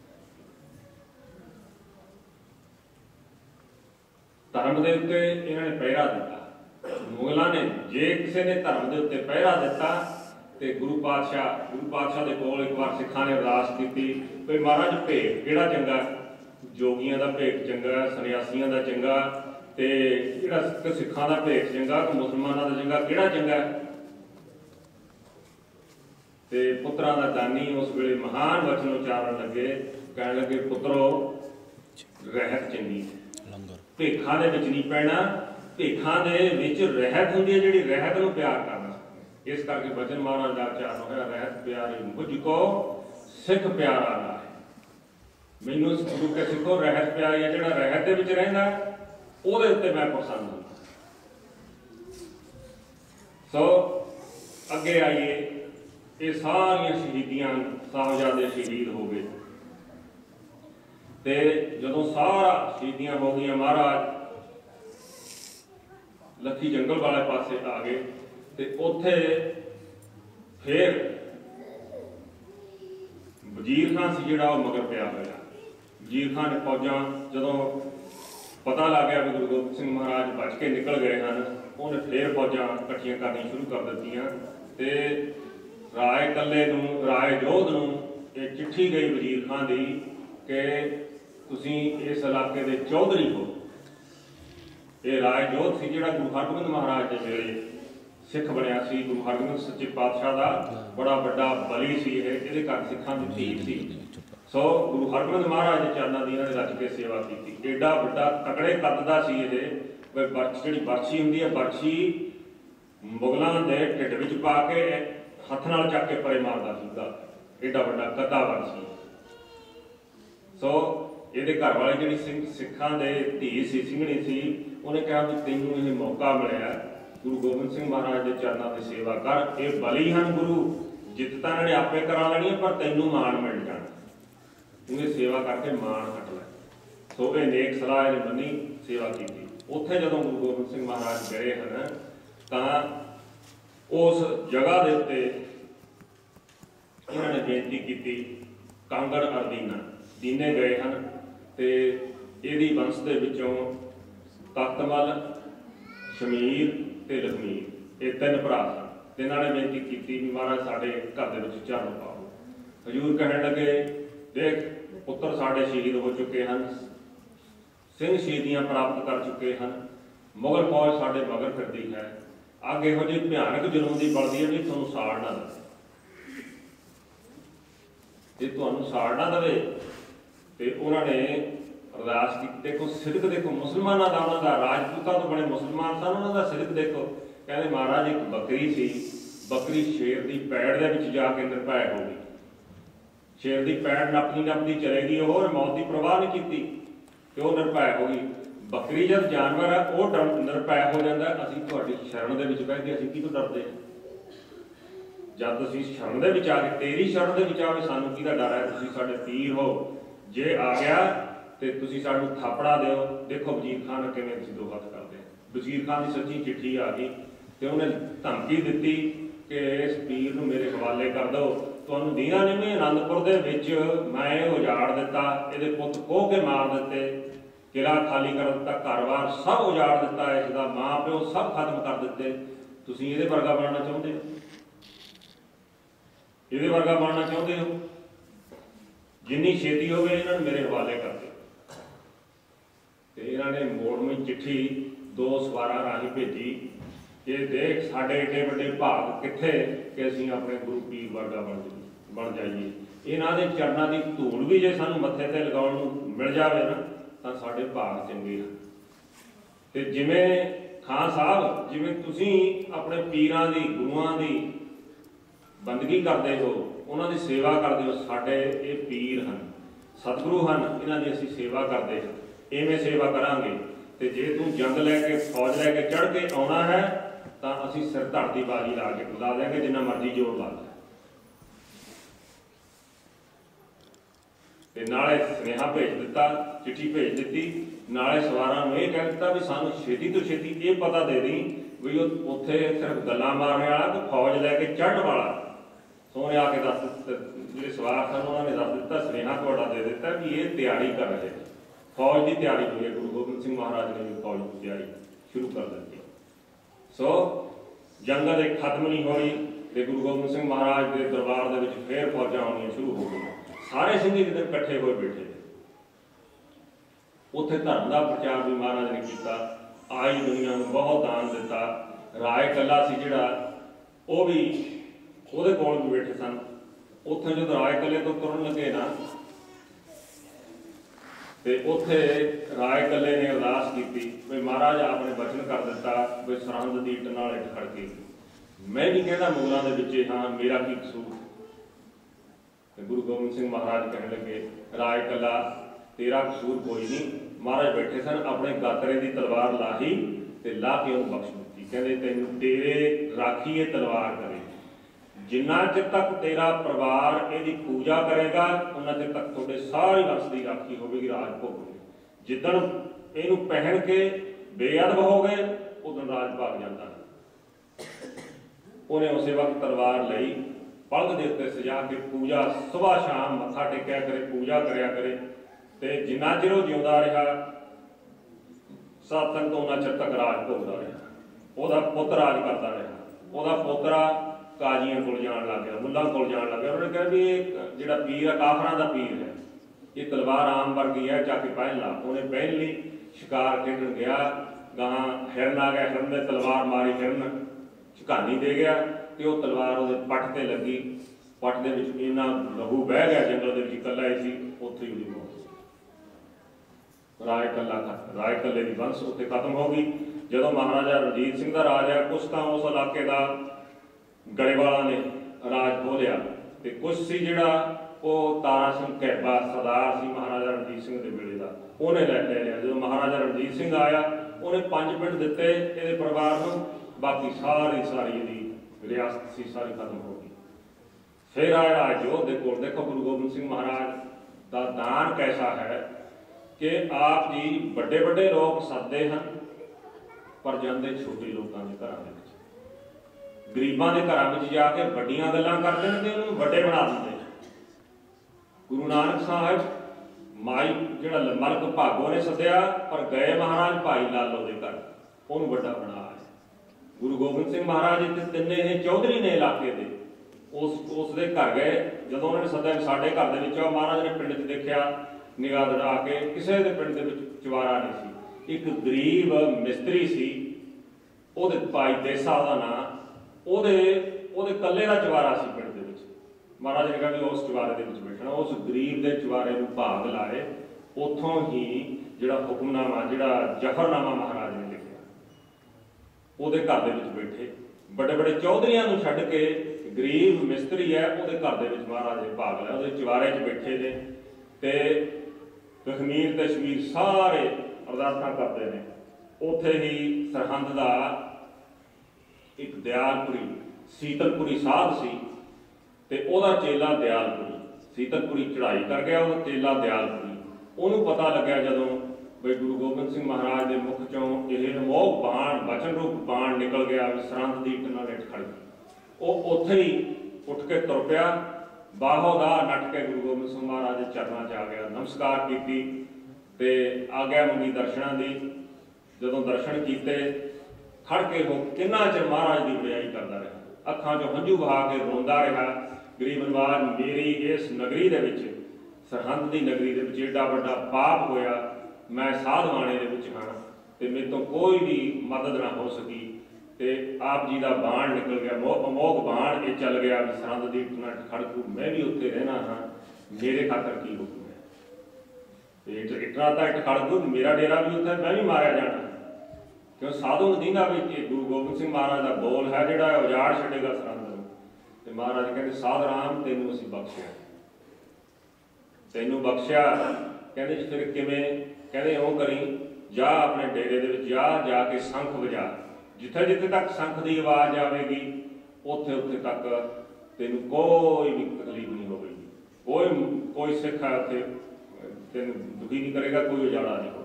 धर्म के उत्ते इन्होंने पहरा दिता। मुगलों ने जे किसी ने धर्म के उत्ते पहरा दिता तो गुरु पातशाह गुरु पातशाह के कोल एक बार सिखां ने अरदास की भी महाराज भेख किहड़ा चंगा, जोगियां का भेख चंगा, सन्यासियों का चंगा, ते जिहड़ा सिखां दा भेख चंगा, मुसलमानों का चंगा, किहड़ा चंगा। ते पुत्रां दा दानी उस वेले महान वचन उचारण लगे, कहण लगे पुत्रो रहत चंगी है, भेखां दे विच नहीं पैना, भेखां दे विच रहत हुंदी है जिहड़ी रहत नूं प्यार करना। इस करके वचन महाराज का उचारण होया रहत प्यारी मुझको सिख प्यारा ना है। मैनूं गुरु के सिखो रहत प्यारी है, जिहड़ा रहत दे विच रहिंदा ਉਹਦੇ ਉੱਤੇ मैं पसंद हूँ। सो अगे आइए, ये सारिया शहीदियां साहबजादे शहीद हो गए। तो जदों सारा शहीदियां हो गई, महाराज लखी जंगल वाले पासे आ गए तो उत्थे फिर वजीर खान से जिहड़ा मगर पिया होया। वजीर खान ने फौजां जदों पता लग गया भी गुरु गोबिंद सिंह महाराज बच के निकल गए हैं, उन्हें फिर फौजां इकट्ठियां करनी शुरू कर दित्तियां ते राय कल्ले नूं राय जोध नूं ये चिट्ठी गई वजीर खान की कि तुसीं इस इलाके के चौधरी हो। ये राय जोध सी जिहड़ा गुरु हरगोबिंद महाराज के वेले सिख बनया सी। गुरु हरगोबिंद सच्चे पातशाह का बड़ा बड़ा बली सी, ये घर सिखां दी धी सी। सो गुरु हरगोबिंद महाराज के चरणों की इन्होंने रच के सेवा की। एडा बड़ा तकड़े कद का सी ये बर्छ जी बर्छी होंगी है, बर्छी मुगलों के ढिड विच पा के हथ नाल चक के परे मारदा सीगा। एडा बड़ा कदा बर्छी। सो ये घर वाले जी सिंह सिखां दे धी सी सिंघणी सी, उन्हें कहा भी तैनूं ये मौका मिलिया गुरु गोबिंद सिंह महाराज के चरणों की सेवा कर। ये बली हैं गुरु, जित तां इन्होंने आपे करा लैनी है, पर तैनूं मान मिल जाना, उन्हें सेवा करके मान हट लै। सो ये नेक सलाह ने मनी सेवा की। उत्थे जदों गुरु गोबिंद सिंह महाराज गए हैं तां उस जगह के उत्ते इन्होंने बेनती की कांगड़ और दीना दीने गए हैं तो यदी वंश के विचों तख्तमल शमीर ते लखमीर ये तीन भरा सन। इन्होंने बेनती की भी महाराज साढ़े घर के चरण पाओ। हजूर कहने लगे देख पुत्र साढ़े शहीद हो चुके हैं, सिंह शहीदियां प्राप्त कर चुके हैं, मुगल फौज साढ़े मगर फिरती है, अग यहो जी भयानक जुल्म की बढ़ती है भी तुहानूं साड़ ना दे, जे तुहानूं साड़ ना दे तो उन्होंने अरदास की। देखो सिदक देखो मुसलमानों का उन्होंने राजपूतों तो बड़े मुसलमान सन, उन्होंने सिदक देखो कहते महाराज एक बकरी सी, बकरी शेर की पैड़ के विच जाके निर्भय हो गई, शेर की पैड़ नपदी नपदी चलेगी और मौत की परवाह नहीं की तो वह निर्भय हो गई। बकरी जब जानवर है वह डर निर्भय हो जाता है। असीं तुहाडी शरण दे विच बह के असीं कितों डरदे हैं? जब तुसीं शरण दे विच आ गए, तेरी शरण दे विच आवे सानूं किहदा डर है? तुसीं साडे पीर हो, जे आ गया तो तुसीं सानूं थापड़ा दिओ। देखो वजीर खान किवें तुसीं दो हत्थ करदे। वजीर खान की सच्ची चिट्ठी आ गई तो उन्हें धमकी दी कि इस पीर नूं मेरे हवाले कर दो। तुहानूं दीना नहीं मैं आनंदपुर दे विच मैं उजाड़ दिता, इहदे पुत्त खोह के मार दिते, किला खाली कर दिता, घर बार सब उजाड़ दिता, इसका माँ प्यो सब खत्म कर दिते। तुसीं इहदे वर्गा बनना चाहुंदे हो? इहदे वर्गा बनना चाहुंदे हो? जिन्नी छेती हो गई इन्होंने मेरे हवाले कर दिओ। ते इन्होंने मोड़वीं चिट्ठी दो सवारां राही भेजी कि देख साढ़े एडे वड्डे भाग कित्थे कि असीं अपने गुरु पीर वर्गा बन बन जाइए। इन्हां दे चरनां दी धूड़ भी जे सानूं मत्थे ते लगाउण नूं मिल जावे ना तां साडे भाग चंगे हैं। ते जिवें खान साहब जिवें तुसीं अपने पीरां दी गुरुआं दी बंदगी करदे हो, उन्हां दी सेवा करदे हो, साडे ये पीर हैं सतगुरु हैं, इन्हां दी असीं सेवा करदे हां। इवें सेवा करांगे ते जे तूं जंग लैके फौज लैके चढ़ के आउणा है तां असीं सिर धड़ दी बाजी ला के ला देंगे, जिन्ना मर्जी जोर ला ले। ते नाले सुनेहा भेज दिता, चिट्ठी भेज दी, नाले सवारां नूं इह कह दिता भी सानूं छेती तो छेती ये पता दे दी भी उत्थे सिर्फ गल्लां मारने वाला कि फौज लैके चढ़न वाला। सोने आके दस जिहड़े सवार सन उन्होंने दस दिता, सुनेहा तुहाडा दे दिता भी ये तैयारी कर रहे हैं, फौज की तैयारी हुई है। गुरु गोबिंद सिंह महाराज ने भी फौज की तैयारी शुरू कर दी। सो जंग अजे खत्म नहीं हुई तो गुरु गोबिंद सिंह महाराज के दरबार के विच फिर फौजां आउणियां शुरू हो गई। सारे सिंह एक दिन इकट्ठे होए बैठे, उत्थे धर्म का प्रचार भी महाराज ने किया, आई दुनिया को बहुत दान दिता। राय कला सी जिहड़ा वो भी उहदे कोल भी बैठे सन। उत्थे जो राय कले तो तुरन लगे ना ते उत्थे राय कले ने अरदास की भी महाराज आपने वचन कर दिता भी सरहद की इट नाल इट खड़ के मैं भी कहना मुगलों के विच हाँ मेरा की कसूर। गुरु गोबिंद सिंह महाराज कहने लगे राय कला तेरा कसूर कोई नहीं। महाराज बैठे सन, अपने गातरे की तलवार लाही ते ला के उन्हें बख्श दी। कहते तेन तेरे राखी ये तलवार करे, जिन्ना चिर तक तेरा परिवार यदि पूजा करेगा उन्ना चिर तक थोड़े सारी वंश की राखी होगी, राज भोगोगे। जिदन इनू पहन के बेअदब हो गए उदन राज भाग जाता है। उन्हें उस वक्त तलवार लई, पलक के उत्ते सजा के पूजा सुबह शाम मत्था टेकिया करे, पूजा करया करे। ते जिन्ना चिर वो जिउंदा रहा सत्संग तो उन्ना चिर तक राज भोगदा रहा। उहदा पुत्र राज करता रहा, उहदा पोतरा काजियां कोल जाण लग गया, मुल्लां कोल जाण लग गया। उन्होंने कहा भी जिहड़ा पीर है काफरां दा पीर है, ये तलवार आम वर्गी है, जाके पहन ला। उन्हें पहन ली, शिकार खेडन गया, गां हिरन आ गया, हिरन ने तलवार मारी, हिरन झकानी दे गया तो वह तलवार वो पट से लगी। पट के इन्ना लहू बह गया, जंगल के कला ही सी, उत्थे ही मौत। राय कला राय कले की वंश उत्थे खत्म हो गई। जो महाराजा रणजीत सिंह का राज है, कुछ तो उस इलाके का गड़ेवाला ने राज खो लिया, तो कुछ सी जिहड़ा वो तारा सिंह कैबा सरदार सी महाराजा रणजीत सिंह के वेले का, उन्हें लै ले लिया। जो महाराजा रणजीत सिंह आया उन्हें पंज पिंड दिते ये परिवार को, बाकी सारी सारी ये रियासत सी सारी खत्म हो गई। फिर आया जोध दे कोल। देखो गुरु गोबिंद सिंह महाराज का दान कैसा है कि आप जी बड़े बड़े लोग सदते हैं पर जाते छोटे लोगों के घर। गरीबां दे घरां विच जाके वड्डियां गल्लां करदे ने ते उन्हूं वड्डे बना दिंदे। गुरु नानक साहब माई जिहड़ा मलक भागो ने सद्दिया पर गए महाराज भाई लालो दे घर, उन्हूं वड्डा बना आए। गुरु गोबिंद सिंह महाराज इत्थे तिन्ने हे चौधरी ने इलाके दे, उस उस दे घर गए। जदों उन्होंने सद्दिया साडे घर दे विच महाराज ने पिंड च देखिया, निगाह दड़ा के किसी दे पिंड दे विच चवारा नहीं सी। एक गरीब मिस्त्री सी, ਉਹਦੇ ਭਾਈ ਦੇਸਾ ਉਹਦਾ ਨਾਂ, ਉਹਦੇ ਉਹਦੇ ਕੱਲੇ ਦਾ ਚਵਾਰਾ ਸੀ ਪਿੰਡ ਦੇ ਵਿੱਚ। ਮਹਾਰਾਜ ਨੇ ਕਿਹਾ ਵੀ ਉਸ ਚਵਾਰੇ ਦੇ ਵਿੱਚ ਬੈਠਣਾ। ਉਸ ਗਰੀਬ ਦੇ ਚਵਾਰੇ ਨੂੰ ਭਾਗ ਲਾਏ। ਉੱਥੋਂ ਹੀ ਜਿਹੜਾ ਹੁਕਮਨਾਮਾ, ਜਿਹੜਾ ਜ਼ਫਰਨਾਮਾ ਮਹਾਰਾਜ ਨੇ ਲਿਖਿਆ, ਉਹਦੇ ਘਰ ਦੇ ਵਿੱਚ ਬੈਠੇ। ਵੱਡੇ ਵੱਡੇ ਚੌਧਰੀਆਂ ਨੂੰ ਛੱਡ ਕੇ ਗਰੀਬ ਮਿਸਤਰੀ ਹੈ, ਉਹਦੇ ਘਰ ਦੇ ਵਿੱਚ ਮਹਾਰਾਜ ਨੇ ਭਾਗ ਲਿਆ, ਉਹਦੇ ਚਵਾਰੇ 'ਚ ਬੈਠੇ ਨੇ। ਤੇ ਕਸ਼ਮੀਰ ਤੇ ਸ਼ਮੀਰ ਸਾਰੇ ਅਰਦਾਸਾਂ ਕਰਦੇ ਨੇ। ਉੱਥੇ ਹੀ ਸਰਹੰਦ ਦਾ ਇੱਕ ਦਿਆਲਪੁਰੀ ਸੀਤਲਪੁਰੀ ਸਾਧ ਸੀ, ਤੇ ਉਹਦਾ ਚੇਲਾ ਦਿਆਲਪੁਰੀ, ਸੀਤਲਪੁਰੀ ਚੜ੍ਹਾਈ ਕਰ ਗਿਆ, ਉਹਦਾ ਚੇਲਾ ਦਿਆਲਪੁਰੀ। ਉਹਨੂੰ ਪਤਾ ਲੱਗਿਆ ਜਦੋਂ ਬਈ ਗੁਰੂ ਗੋਬਿੰਦ ਸਿੰਘ ਮਹਾਰਾਜ ਦੇ ਮੁਖ ਚੋਂ ਇਹ ਅਮੋਘ ਬਾਣ, ਬਚਨ ਰੂਪ ਬਾਣ ਨਿਕਲ ਗਿਆ ਵੀ ਸਰਹੰਦ ਦੀ ਇੱਟ ਨਾਲ ਇੱਟ ਖੜ ਗਈ। ਉਹ ਉੱਥੇ ਹੀ ਉੱਠ ਕੇ ਤੁਰ ਪਿਆ, ਬਾਹੋਂ ਦਾ ਨੱਠ ਕੇ ਗੁਰੂ ਗੋਬਿੰਦ ਸਿੰਘ ਮਹਾਰਾਜ ਦੇ ਚਰਨਾਂ 'ਚ ਆ ਗਿਆ, ਨਮਸਕਾਰ ਕੀਤੀ ਤੇ ਆਗਿਆ ਮੰਗੀ ਦਰਸ਼ਨਾਂ ਦੀ। ਜਦੋਂ ਦਰਸ਼ਨ ਕੀਤੇ ਖੜ ਕੇ ਉਹ ਕਿੰਨਾ ਚਿਰ ਮਹਾਰਾਜ ਦੀ ਵਡਿਆਈ ਕਰਦਾ ਰਿਹਾ, ਅੱਖਾਂ 'ਚੋਂ ਹੰਝੂ ਵਹਾ ਕੇ ਰੋਂਦਾ ਰਿਹਾ। ਗਰੀਬ ਨਵਾਜ, ਮੇਰੀ ਇਸ ਨਗਰੀ ਦੇ ਵਿੱਚ, ਸਰਹੰਦ ਦੀ ਨਗਰੀ ਦੇ ਵਿੱਚ ਏਡਾ ਵੱਡਾ ਪਾਪ ਹੋਇਆ, ਮੈਂ ਸਾਧਵਾਣੇ ਦੇ ਵਿੱਚ ਹਾਂ ਤੇ ਮੇਰੇ ਤੋਂ ਕੋਈ ਵੀ ਮਦਦ ਨਾ ਹੋ ਸਕੀ, ਤੇ ਆਪ ਜੀ ਦਾ ਬਾਣ ਨਿਕਲ ਗਿਆ, ਅਮੋਘ ਬਾਣ ਇਹ ਚੱਲ ਗਿਆ ਵੀ ਸਰਹੰਦ ਦੀ ਇੱਟ ਨਾਲ ਖੜਕੂ, ਮੈਂ ਵੀ ਉੱਥੇ ਰਹਿਣਾ ਹਾਂ, ਮੇਰੇ ਖਾਤਰ ਕੀ ਹੁਕਮ ਹੈ। ਤੇ ਇੱਟਾਂ ਤਾਂ ਇੱਟ ਖੜਕੂ, ਮੇਰਾ ਡੇਰਾ ਵੀ ਉੱਥੇ, ਮੈਂ ਵੀ ਮਾਰਿਆ ਜਾਣਾ। ਕਿਉਂ ਸਾਧੂ ਨੂੰ ਦੀਂਦਾ ਵੀ ਗੁਰੂ ਗੋਬਿੰਦ ਸਿੰਘ ਮਹਾਰਾਜ ਦਾ ਬੋਲ ਹੈ ਜਿਹੜਾ ਉਜਾੜ ਛੱਡੇਗਾ ਸਰਹੰਦ ਨੂੰ। ਤੇ ਮਹਾਰਾਜ ਕਹਿੰਦੇ ਸਾਧ ਰਾਮ ਤੈਨੂੰ ਅਸੀਂ ਬਖਸ਼ਿਆ, ਤੈਨੂੰ ਬਖਸ਼ਿਆ। ਕਹਿੰਦੇ ਜੀ ਫਿਰ ਕਿਵੇਂ? ਕਹਿੰਦੇ ਇਉਂ ਕਰੀ, ਜਾ ਆਪਣੇ ਡੇਰੇ ਦੇ ਵਿੱਚ ਜਾ, ਜਾ ਕੇ ਸੰਖ ਵਜਾ, ਜਿੱਥੇ ਜਿੱਥੇ ਤੱਕ ਸੰਖ ਦੀ ਆਵਾਜ਼ ਆਵੇਗੀ ਉੱਥੇ ਉੱਥੇ ਤੱਕ ਤੈਨੂੰ ਕੋਈ ਵੀ ਤਕਲੀਫ ਨਹੀਂ ਹੋਵੇਗੀ, ਕੋਈ ਕੋਈ ਸਿੱਖ ਹੈ ਉੱਥੇ ਤੈਨੂੰ ਦੁਖੀ ਨਹੀਂ ਕਰੇਗਾ, ਕੋਈ ਉਜਾੜਾ ਨਹੀਂ ਹੋਵੇਗਾ।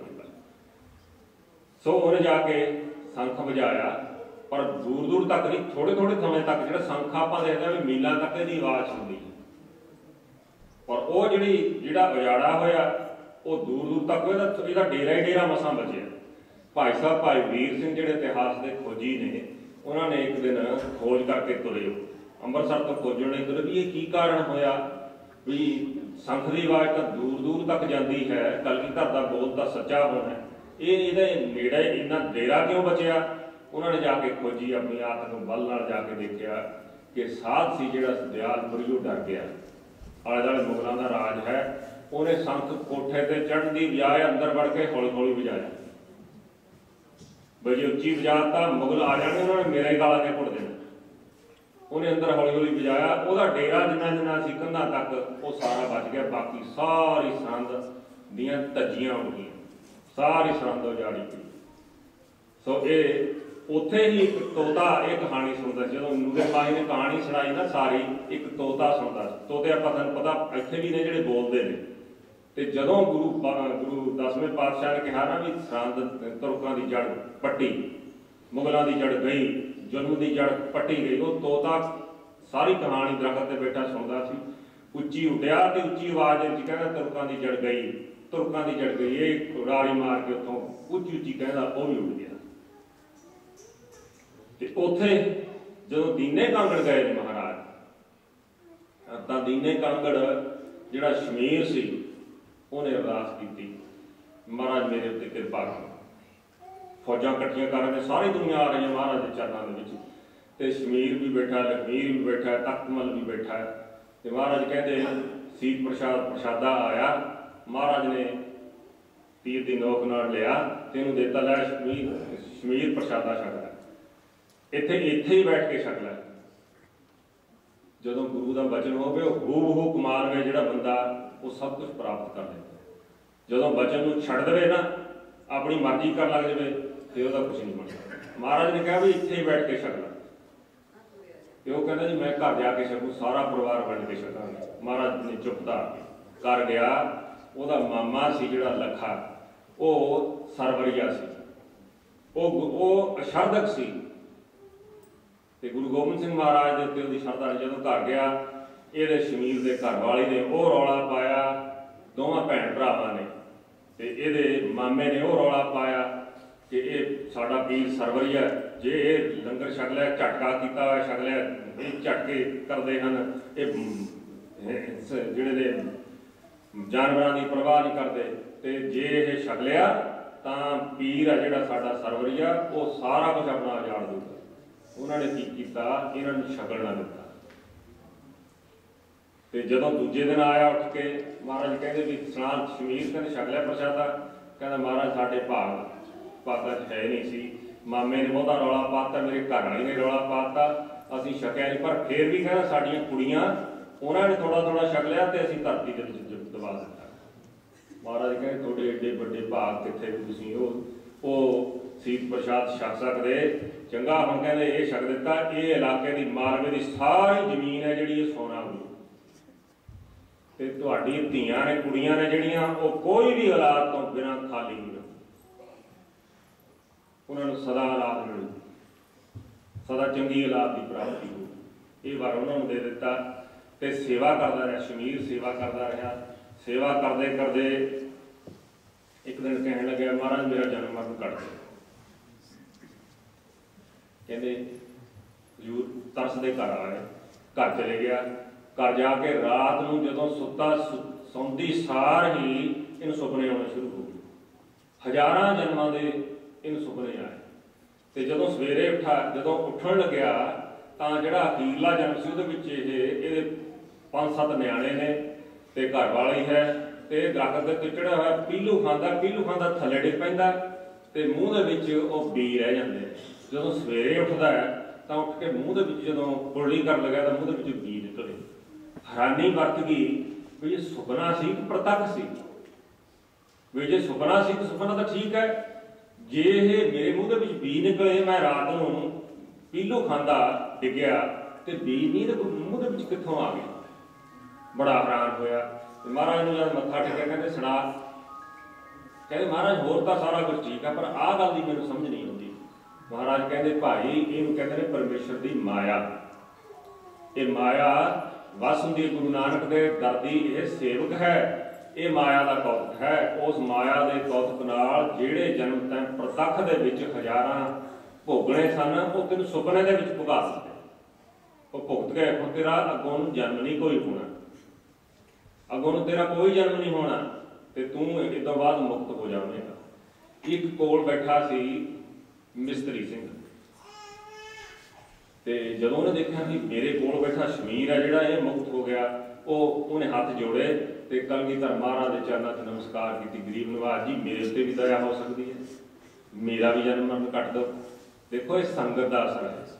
ਸੋ ਉਹਨੇ ਜਾ ਕੇ ਸੰਖ ਵਜਾਇਆ, ਪਰ ਦੂਰ ਦੂਰ ਤੱਕ ਨਹੀਂ, ਥੋੜੇ ਥੋੜੇ ਸਮੇਂ ਤੱਕ। ਜਿਹੜਾ ਸੰਖ ਆਪਾਂ ਦੇਖਦੇ ਹਾਂ ਵੀ ਮੀਲਾਂ ਤੱਕ ਇਹਦੀ ਆਵਾਜ਼ ਸੁਣਦੀ ਹੈ, ਪਰ ਉਹ ਜਿਹੜੀ ਜਿਹੜਾ ਉਜਾੜਾ ਹੋਇਆ ਉਹ ਦੂਰ ਦੂਰ ਤੱਕ ਇਹਦਾ ਇਹਦਾ ਡੇਰਾ ਹੀ ਡੇਰਾ ਮਸਾਂ ਬਚਿਆ। ਭਾਈ ਸਾਹਿਬ ਭਾਈ ਵੀਰ ਸਿੰਘ ਜਿਹੜੇ ਇਤਿਹਾਸ ਦੇ ਖੋਜੀ ਨੇ, ਉਹਨਾਂ ਨੇ ਇੱਕ ਦਿਨ ਖੋਜ ਕਰਕੇ ਤੁਰੇ, ਅੰਮ੍ਰਿਤਸਰ ਤੋਂ ਖੋਜਣ ਲਈ ਤੁਰੇ ਵੀ ਇਹ ਕੀ ਕਾਰਨ ਹੋਇਆ ਵੀ ਸੰਖ ਦੀ ਆਵਾਜ਼ ਤਾਂ ਦੂਰ ਦੂਰ ਤੱਕ ਜਾਂਦੀ ਹੈ, ਕਲਗੀ ਘਰ ਦਾ ਬੋਲ ਤਾਂ ਸੱਚਾ ਹੋਣਾ, ਇਹ ਇਹਦੇ ਨੇੜੇ ਇੰਨਾ ਡੇਰਾ ਕਿਉਂ ਬਚਿਆ? ਉਹਨਾਂ ਨੇ ਜਾ ਕੇ ਖੋਜੀ, ਆਪਣੀ ਆਤ ਨੂੰ ਬਲ ਨਾਲ ਜਾ ਕੇ ਦੇਖਿਆ ਕਿ ਸਾਧ ਸੀ ਜਿਹੜਾ ਦਿਆਲਪੁਰੀ, ਉਹ ਡਰ ਗਿਆ। ਆਲੇ ਦੁਆਲੇ ਮੁਗਲਾਂ ਦਾ ਰਾਜ ਹੈ, ਉਹਨੇ ਸੰਖ ਕੋਠੇ ਤੇ ਚੜ੍ਹਨ ਦੀ ਬਜਾਏ ਅੰਦਰ ਵੜ ਕੇ ਹੌਲੀ ਹੌਲੀ ਵਜਾਇਆ। ਬਈ ਜੇ ਉੱਚੀ ਵਜਾਤਾ ਮੁਗਲ ਆ ਜਾਣਗੇ, ਉਹਨਾਂ ਨੇ ਮੇਰਾ ਹੀ ਗਾਲਾ ਕੇ ਘੁੱਟ ਦੇਣਾ। ਉਹਨੇ ਅੰਦਰ ਹੌਲੀ ਹੌਲੀ ਵਜਾਇਆ, ਉਹਦਾ ਡੇਰਾ ਜਿੰਨਾ ਜਿੰਨਾ ਸੀ ਕੰਧਾਂ ਤੱਕ ਉਹ ਸਾਰਾ ਬਚ ਗਿਆ, ਬਾਕੀ ਸਾਰੀ ਸਰਹੰਦ ਦੀਆਂ ਧੱਜੀਆਂ ਉੱਡ ਗਈਆਂ, ਸਾਰੀ ਸਰਹੰਦ ਉਜਾੜੀ ਗਈ। ਸੋ ਇਹ ਉੱਥੇ ਹੀ ਇੱਕ ਤੋਤਾ ਇਹ ਕਹਾਣੀ ਸੁਣਦਾ ਸੀ। ਜਦੋਂ ਨੂਰੇ ਪਾਈ ਨੇ ਕਹਾਣੀ ਸੁਣਾਈ ਨਾ ਸਾਰੀ, ਇੱਕ ਤੋਤਾ ਸੁਣਦਾ ਸੀ। ਤੋਤੇ ਆਪਾਂ ਤੁਹਾਨੂੰ ਪਤਾ ਇੱਥੇ ਵੀ ਨੇ ਜਿਹੜੇ ਬੋਲਦੇ ਨੇ। ਤੇ ਜਦੋਂ ਗੁਰੂ ਗੁਰੂ ਦਸਵੇਂ ਪਾਤਸ਼ਾਹ ਨੇ ਕਿਹਾ ਨਾ ਵੀ ਸਰਹੰਦ ਤੁਰਕਾਂ ਦੀ ਜੜ ਪੱਟੀ, ਮੁਗਲਾਂ ਦੀ ਜੜ ਗਈ, ਜ਼ੁਲਮ ਦੀ ਜੜ ਪੱਟੀ ਗਈ, ਉਹ ਤੋਤਾ ਸਾਰੀ ਕਹਾਣੀ ਦਰਖਤ ਤੇ ਬੈਠਾ ਸੁਣਦਾ ਸੀ। ਉੱਚੀ ਉੱਡਿਆ ਤੇ ਉੱਚੀ ਆਵਾਜ਼ ਵਿੱਚ ਕਹਿੰਦਾ ਤੁਰਕਾਂ ਦੀ ਜੜ ਗਈ, ਤੁਰਕਾਂ ਦੀ ਜੜ ਗਈ। ਇਹ ਰਾੜੀ ਮਾਰ ਕੇ ਉੱਥੋਂ ਉੱਚੀ ਉੱਚੀ ਕਹਿੰਦਾ, ਉਹ ਵੀ ਉੱਡ ਗਿਆ। ਤੇ ਉੱਥੇ ਜਦੋਂ ਦੀਨੇ ਕਾਂਗੜ ਗਏ ਨੇ ਮਹਾਰਾਜ, ਤਾਂ ਦੀਨੇ ਕਾਂਗੜ ਜਿਹੜਾ ਸ਼ਮੀਰ ਸੀ ਉਹਨੇ ਅਰਦਾਸ ਕੀਤੀ, ਮਹਾਰਾਜ ਮੇਰੇ ਉੱਤੇ ਕਿਰਪਾ ਕਰੋ। ਫੌਜਾਂ ਇਕੱਠੀਆਂ ਕਰ ਰਹੇ, ਸਾਰੀ ਦੁਨੀਆ ਆ ਰਹੀ ਹੈ ਮਹਾਰਾਜ ਦੇ ਚਰਨਾਂ ਦੇ ਵਿੱਚ, ਤੇ ਸ਼ਮੀਰ ਵੀ ਬੈਠਾ, ਲਖਮੀਰ ਵੀ ਬੈਠਾ, ਤਖਤਮਲ ਵੀ ਬੈਠਾ। ਤੇ ਮਹਾਰਾਜ ਕਹਿੰਦੇ ਸੀਤ ਪ੍ਰਸ਼ਾਦ ਪ੍ਰਸ਼ਾਦਾ ਆਇਆ, ਮਹਾਰਾਜ ਨੇ ਤੀਰ ਦੀ ਨੋਕ ਨਾਲ ਲਿਆ ਤੇ ਇਹਨੂੰ ਦਿੱਤਾ, ਲੈ ਸ਼ਮੀਰ ਸ਼ਮੀਰ ਪ੍ਰਸ਼ਾਦਾ ਛਕ ਲੈ, ਇੱਥੇ ਇੱਥੇ ਹੀ ਬੈਠ ਕੇ ਛਕ ਲੈ। ਜਦੋਂ ਗੁਰੂ ਦਾ ਵਚਨ ਹੋਵੇ ਉਹ ਹੂ ਹੂ ਕਮਾਲਵੇ ਜਿਹੜਾ ਬੰਦਾ, ਉਹ ਸਭ ਕੁਝ ਪ੍ਰਾਪਤ ਕਰ ਲੈਂਦਾ। ਜਦੋਂ ਵਚਨ ਨੂੰ ਛੱਡ ਦੇਵੇ ਨਾ, ਆਪਣੀ ਮਰਜ਼ੀ ਕਰਨ ਲੱਗ ਜਾਵੇ, ਤੇ ਉਹਦਾ ਕੁਝ ਨਹੀਂ ਬਣਦਾ। ਮਹਾਰਾਜ ਨੇ ਕਿਹਾ ਵੀ ਇੱਥੇ ਹੀ ਬੈਠ ਕੇ ਛਕ ਲੈ, ਤੇ ਉਹ ਕਹਿੰਦਾ ਜੀ ਮੈਂ ਘਰ ਜਾ ਕੇ ਛਕੂ, ਸਾਰਾ ਪਰਿਵਾਰ ਵੰਡ ਕੇ ਛਕਾਂਗੇ। ਮਹਾਰਾਜ ਨੇ ਚੁੱਪਤਾ ਕਰ ਗਿਆ। ਉਹਦਾ ਮਾਮਾ ਸੀ ਜਿਹੜਾ ਲੱਖਾ, ਉਹ ਸਰਵਰੀਆ ਸੀ, ਉਹ ਉਹ ਅਸ਼ਰਦਕ ਸੀ, ਤੇ ਗੁਰੂ ਗੋਬਿੰਦ ਸਿੰਘ ਮਹਾਰਾਜ ਦੇ ਉੱਤੇ ਉਹਦੀ ਸ਼ਰਧਾ ਨੇ। ਜਦੋਂ ਘਰ ਗਿਆ, ਇਹਦੇ ਸ਼ਮੀਰ ਦੇ ਘਰ ਵਾਲੀ ਨੇ ਉਹ ਰੌਲਾ ਪਾਇਆ, ਦੋਵਾਂ ਭੈਣ ਭਰਾਵਾਂ ਨੇ, ਤੇ ਇਹਦੇ ਮਾਮੇ ਨੇ ਉਹ ਰੌਲਾ ਪਾਇਆ ਕਿ ਇਹ ਸਾਡਾ ਪੀਰ ਸਰਵਰੀਆ, ਜੇ ਇਹ ਲੰਗਰ ਛਕ ਲਿਆ, ਝਟਕਾ ਕੀਤਾ ਹੋਇਆ ਛਕ ਲਿਆ, ਇਹ ਝਟਕੇ ਕਰਦੇ ਹਨ, ਇਹ ਜਿਹੜੇ ਨੇ ਜਾਨਵਰਾਂ ਦੀ ਪਰਵਾਹ ਨਹੀਂ ਕਰਦੇ, ਤੇ ਜੇ ਇਹ ਛਕ ਲਿਆ ਤਾਂ ਪੀਰ ਆ ਜਿਹੜਾ ਸਾਡਾ ਸਰਵਰੀਆ ਉਹ ਸਾਰਾ ਕੁਝ ਆਪਣਾ ਉਜਾੜ ਦੂਗਾ। ਉਹਨਾਂ ਨੇ ਕੀ ਕੀਤਾ, ਇਹਨਾਂ ਨੂੰ ਛਕਣ ਨਾ ਦਿੱਤਾ। ਤੇ ਜਦੋਂ ਦੂਜੇ ਦਿਨ ਆਇਆ ਉੱਠ ਕੇ, ਮਹਾਰਾਜ ਕਹਿੰਦੇ ਵੀ ਸਨਾਨ ਸ਼ਮੀਰ ਕਹਿੰਦੇ ਛਕ ਲਿਆ ਪ੍ਰਸ਼ਾਦਾ, ਕਹਿੰਦਾ ਮਹਾਰਾਜ ਸਾਡੇ ਭਾਗ ਪਾਤਾ ਚ ਹੈ ਨਹੀਂ ਸੀ, ਮਾਮੇ ਨੇ ਬਹੁਤਾ ਰੌਲਾ ਪਾਤਾ, ਮੇਰੇ ਘਰ ਵਾਲੀ ਨੇ ਰੌਲਾ ਪਾਤਾ, ਅਸੀਂ ਛਕਿਆ ਨਹੀਂ, ਪਰ ਫਿਰ ਵੀ ਕਹਿੰਦਾ ਸਾਡੀਆਂ ਕੁੜੀਆਂ ਉਹਨਾਂ ਨੇ ਥੋੜਾ ਥੋੜਾ ਛਕ ਲਿਆ ਤੇ ਅਸੀਂ ਧਰਤੀ ਦੇ ਵਿੱਚ ਦਬਾ ਦਿੱਤਾ। ਮਹਾਰਾਜ ਕਹਿੰਦੇ ਤੁਹਾਡੇ ਏਡੇ ਵੱਡੇ ਭਾਗ ਕਿੱਥੇ ਵੀ ਤੁਸੀਂ ਉਹ ਉਹ ਸੀਤ ਪ੍ਰਸ਼ਾਦ ਛਕ ਸਕਦੇ, ਚੰਗਾ ਹੁਣ ਕਹਿੰਦੇ ਇਹ ਛਕ ਦਿੱਤਾ, ਇਹ ਇਲਾਕੇ ਦੀ ਮਾਲਵੇ ਦੀ ਸਾਰੀ ਜ਼ਮੀਨ ਹੈ ਜਿਹੜੀ ਇਹ ਸੋਨਾ ਹੋਈ, ਤੇ ਤੁਹਾਡੀ ਧੀਆਂ ਨੇ ਕੁੜੀਆਂ ਨੇ ਜਿਹੜੀਆਂ ਉਹ ਕੋਈ ਵੀ ਔਲਾਦ ਤੋਂ ਬਿਨਾਂ ਖਾਲੀ ਨਹੀਂ, ਉਹਨਾਂ ਨੂੰ ਸਦਾ ਔਲਾਦ ਮਿਲੂ, ਸਦਾ ਚੰਗੀ ਔਲਾਦ ਦੀ ਪ੍ਰਾਪਤੀ ਹੋ। ਇਹ ਵਾਰ ਉਹਨਾਂ ਨੂੰ ਦੇ ਦਿੱਤਾ ਤੇ ਸੇਵਾ ਕਰਦਾ ਰਿਹਾ, ਸ਼ਮੀਰ ਸੇਵਾ ਕਰਦਾ ਰਿਹਾ। ਸੇਵਾ ਕਰਦੇ ਕਰਦੇ ਇੱਕ ਦਿਨ ਕਹਿਣ ਲੱਗਿਆ ਮਹਾਰਾਜ ਮੇਰਾ ਜਨਮ ਮਰਨ ਕੱਟ ਦਿਓ। ਕਹਿੰਦੇ ਹਜ਼ੂਰ ਤਰਸਦੇ ਘਰ ਆਏ, ਘਰ ਚਲੇ ਗਿਆ। ਘਰ ਜਾ ਕੇ ਰਾਤ ਨੂੰ ਜਦੋਂ ਸੁੱਤਾ ਸੌਂਦੀ ਸਾਰ ਹੀ ਇਹਨੂੰ ਸੁਪਨੇ ਆਉਣੇ ਸ਼ੁਰੂ ਹੋ ਗਏ, ਹਜ਼ਾਰਾਂ ਜਨਮਾਂ ਦੇ ਇਹਨੂੰ ਸੁਪਨੇ ਆਏ। ਤੇ ਜਦੋਂ ਸਵੇਰੇ ਉੱਠਾ, ਜਦੋਂ ਉੱਠਣ ਲੱਗਿਆ ਤਾਂ ਜਿਹੜਾ ਅਖੀਰਲਾ ਜਨਮ ਸੀ ਉਹਦੇ ਵਿੱਚ ਇਹ ਇਹਦੇ ਪੰਜ ਸੱਤ ਨਿਆਣੇ ਨੇ ਤੇ ਘਰ ਵਾਲੀ ਹੈ, ਤੇ ਦਰਖਤ ਦੇ ਉੱਤੇ ਚੜਿਆ ਹੋਇਆ ਪੀਲੂ ਖਾਂਦਾ, ਪੀਲੂ ਖਾਂਦਾ ਥੱਲੇ ਡਿੱਗ ਪੈਂਦਾ ਤੇ ਮੂੰਹ ਦੇ ਵਿੱਚ ਉਹ ਬੀ ਰਹਿ ਜਾਂਦੇ। ਜਦੋਂ ਸਵੇਰੇ ਉੱਠਦਾ ਹੈ ਤਾਂ ਉੱਠ ਕੇ ਮੂੰਹ ਦੇ ਵਿੱਚ ਜਦੋਂ ਕੁਰਲੀ ਕਰਨ ਲੱਗਾ ਤਾਂ ਮੂੰਹ ਦੇ ਵਿੱਚ ਬੀ ਨਿਕਲੇ। ਹੈਰਾਨੀ ਵਰਤ ਗਈ ਵੀ ਇਹ ਸੁਪਨਾ ਸੀ ਕਿ ਪ੍ਰਤੱਖ ਸੀ। ਵੀ ਜੇ ਸੁਪਨਾ ਸੀ ਤਾਂ ਸੁਪਨਾ ਤਾਂ ਠੀਕ ਹੈ, ਜੇ ਇਹ ਮੇਰੇ ਮੂੰਹ ਦੇ ਵਿੱਚ ਬੀ ਨਿਕਲੇ, ਮੈਂ ਰਾਤ ਨੂੰ ਪੀਲੂ ਖਾਂਦਾ ਡਿੱਗਿਆ ਤੇ ਬੀ ਨਹੀਂ ਤੇ ਮੂੰਹ ਦੇ ਵਿੱਚ ਕਿੱਥੋਂ ਆ ਗਿਆ। ਬੜਾ ਹੈਰਾਨ ਹੋਇਆ ਤੇ ਮਹਾਰਾਜ ਨੂੰ ਜਦ ਮੱਥਾ ਟੇਕਿਆ, ਕਹਿੰਦੇ ਸੁਣਾ। ਕਹਿੰਦੇ ਮਹਾਰਾਜ ਹੋਰ ਤਾਂ ਸਾਰਾ ਕੁਝ ਠੀਕ ਆ, ਪਰ ਆਹ ਗੱਲ ਦੀ ਮੈਨੂੰ ਸਮਝ ਨਹੀਂ ਆਉਂਦੀ। ਮਹਾਰਾਜ ਕਹਿੰਦੇ ਭਾਈ ਇਹਨੂੰ ਕਹਿੰਦੇ ਨੇ ਪਰਮੇਸ਼ਰ ਦੀ ਮਾਇਆ। ਇਹ ਮਾਇਆ ਵਸ ਹੁੰਦੀ ਹੈ ਗੁਰੂ ਨਾਨਕ ਦੇ ਦਰ ਦੀ, ਇਹ ਸੇਵਕ ਹੈ, ਇਹ ਮਾਇਆ ਦਾ ਕੌਤਕ ਹੈ। ਉਸ ਮਾਇਆ ਦੇ ਕੌਤਕ ਨਾਲ ਜਿਹੜੇ ਜਨਮ ਤੈਂ ਪ੍ਰਤੱਖ ਦੇ ਵਿੱਚ ਹਜ਼ਾਰਾਂ ਭੋਗਣੇ ਸਨ, ਉਹ ਤੈਨੂੰ ਸੁਪਨੇ ਦੇ ਵਿੱਚ ਭੁਗਾ ਦਿੱਤੇ, ਉਹ ਭੁਗਤ ਗਏ। ਹੁਣ ਤੇਰਾ ਅੱਗੋਂ ਨੂੰ ਜਨਮ ਨਹੀਂ ਕੋਈ ਹੋਣਾ, ਅੱਗੋਂ ਨੂੰ ਤੇਰਾ ਕੋਈ ਜਨਮ ਨਹੀਂ ਹੋਣਾ ਤੇ ਤੂੰ ਇਸ ਤੋਂ ਬਾਅਦ ਮੁਕਤ ਹੋ ਜਾਵੇਂਗਾ। ਇੱਕ ਕੋਲ ਬੈਠਾ ਸੀ ਮਿਸਤਰੀ ਸਿੰਘ, ਤੇ ਜਦੋਂ ਉਹਨੇ ਦੇਖਿਆ ਕਿ ਮੇਰੇ ਕੋਲ ਬੈਠਾ ਸ਼ਮੀਰ ਹੈ ਜਿਹੜਾ ਇਹ ਮੁਕਤ ਹੋ ਗਿਆ, ਉਹ ਉਹਨੇ ਹੱਥ ਜੋੜੇ ਤੇ ਕਲਗੀਧਰ ਮਹਾਰਾਜ ਦੇ ਚਰਨਾਂ 'ਚ ਨਮਸਕਾਰ ਕੀਤੀ। ਗਰੀਬ ਨਵਾਜ ਜੀ, ਮੇਰੇ ਉੱਤੇ ਵੀ ਦਇਆ ਹੋ ਸਕਦੀ ਹੈ, ਮੇਰਾ ਵੀ ਜਨਮ ਮਰਨ ਕੱਟ ਦਿਓ। ਦੇਖੋ ਇਹ ਸੰਗਤ ਦਾ ਅਸਰ ਹੈ।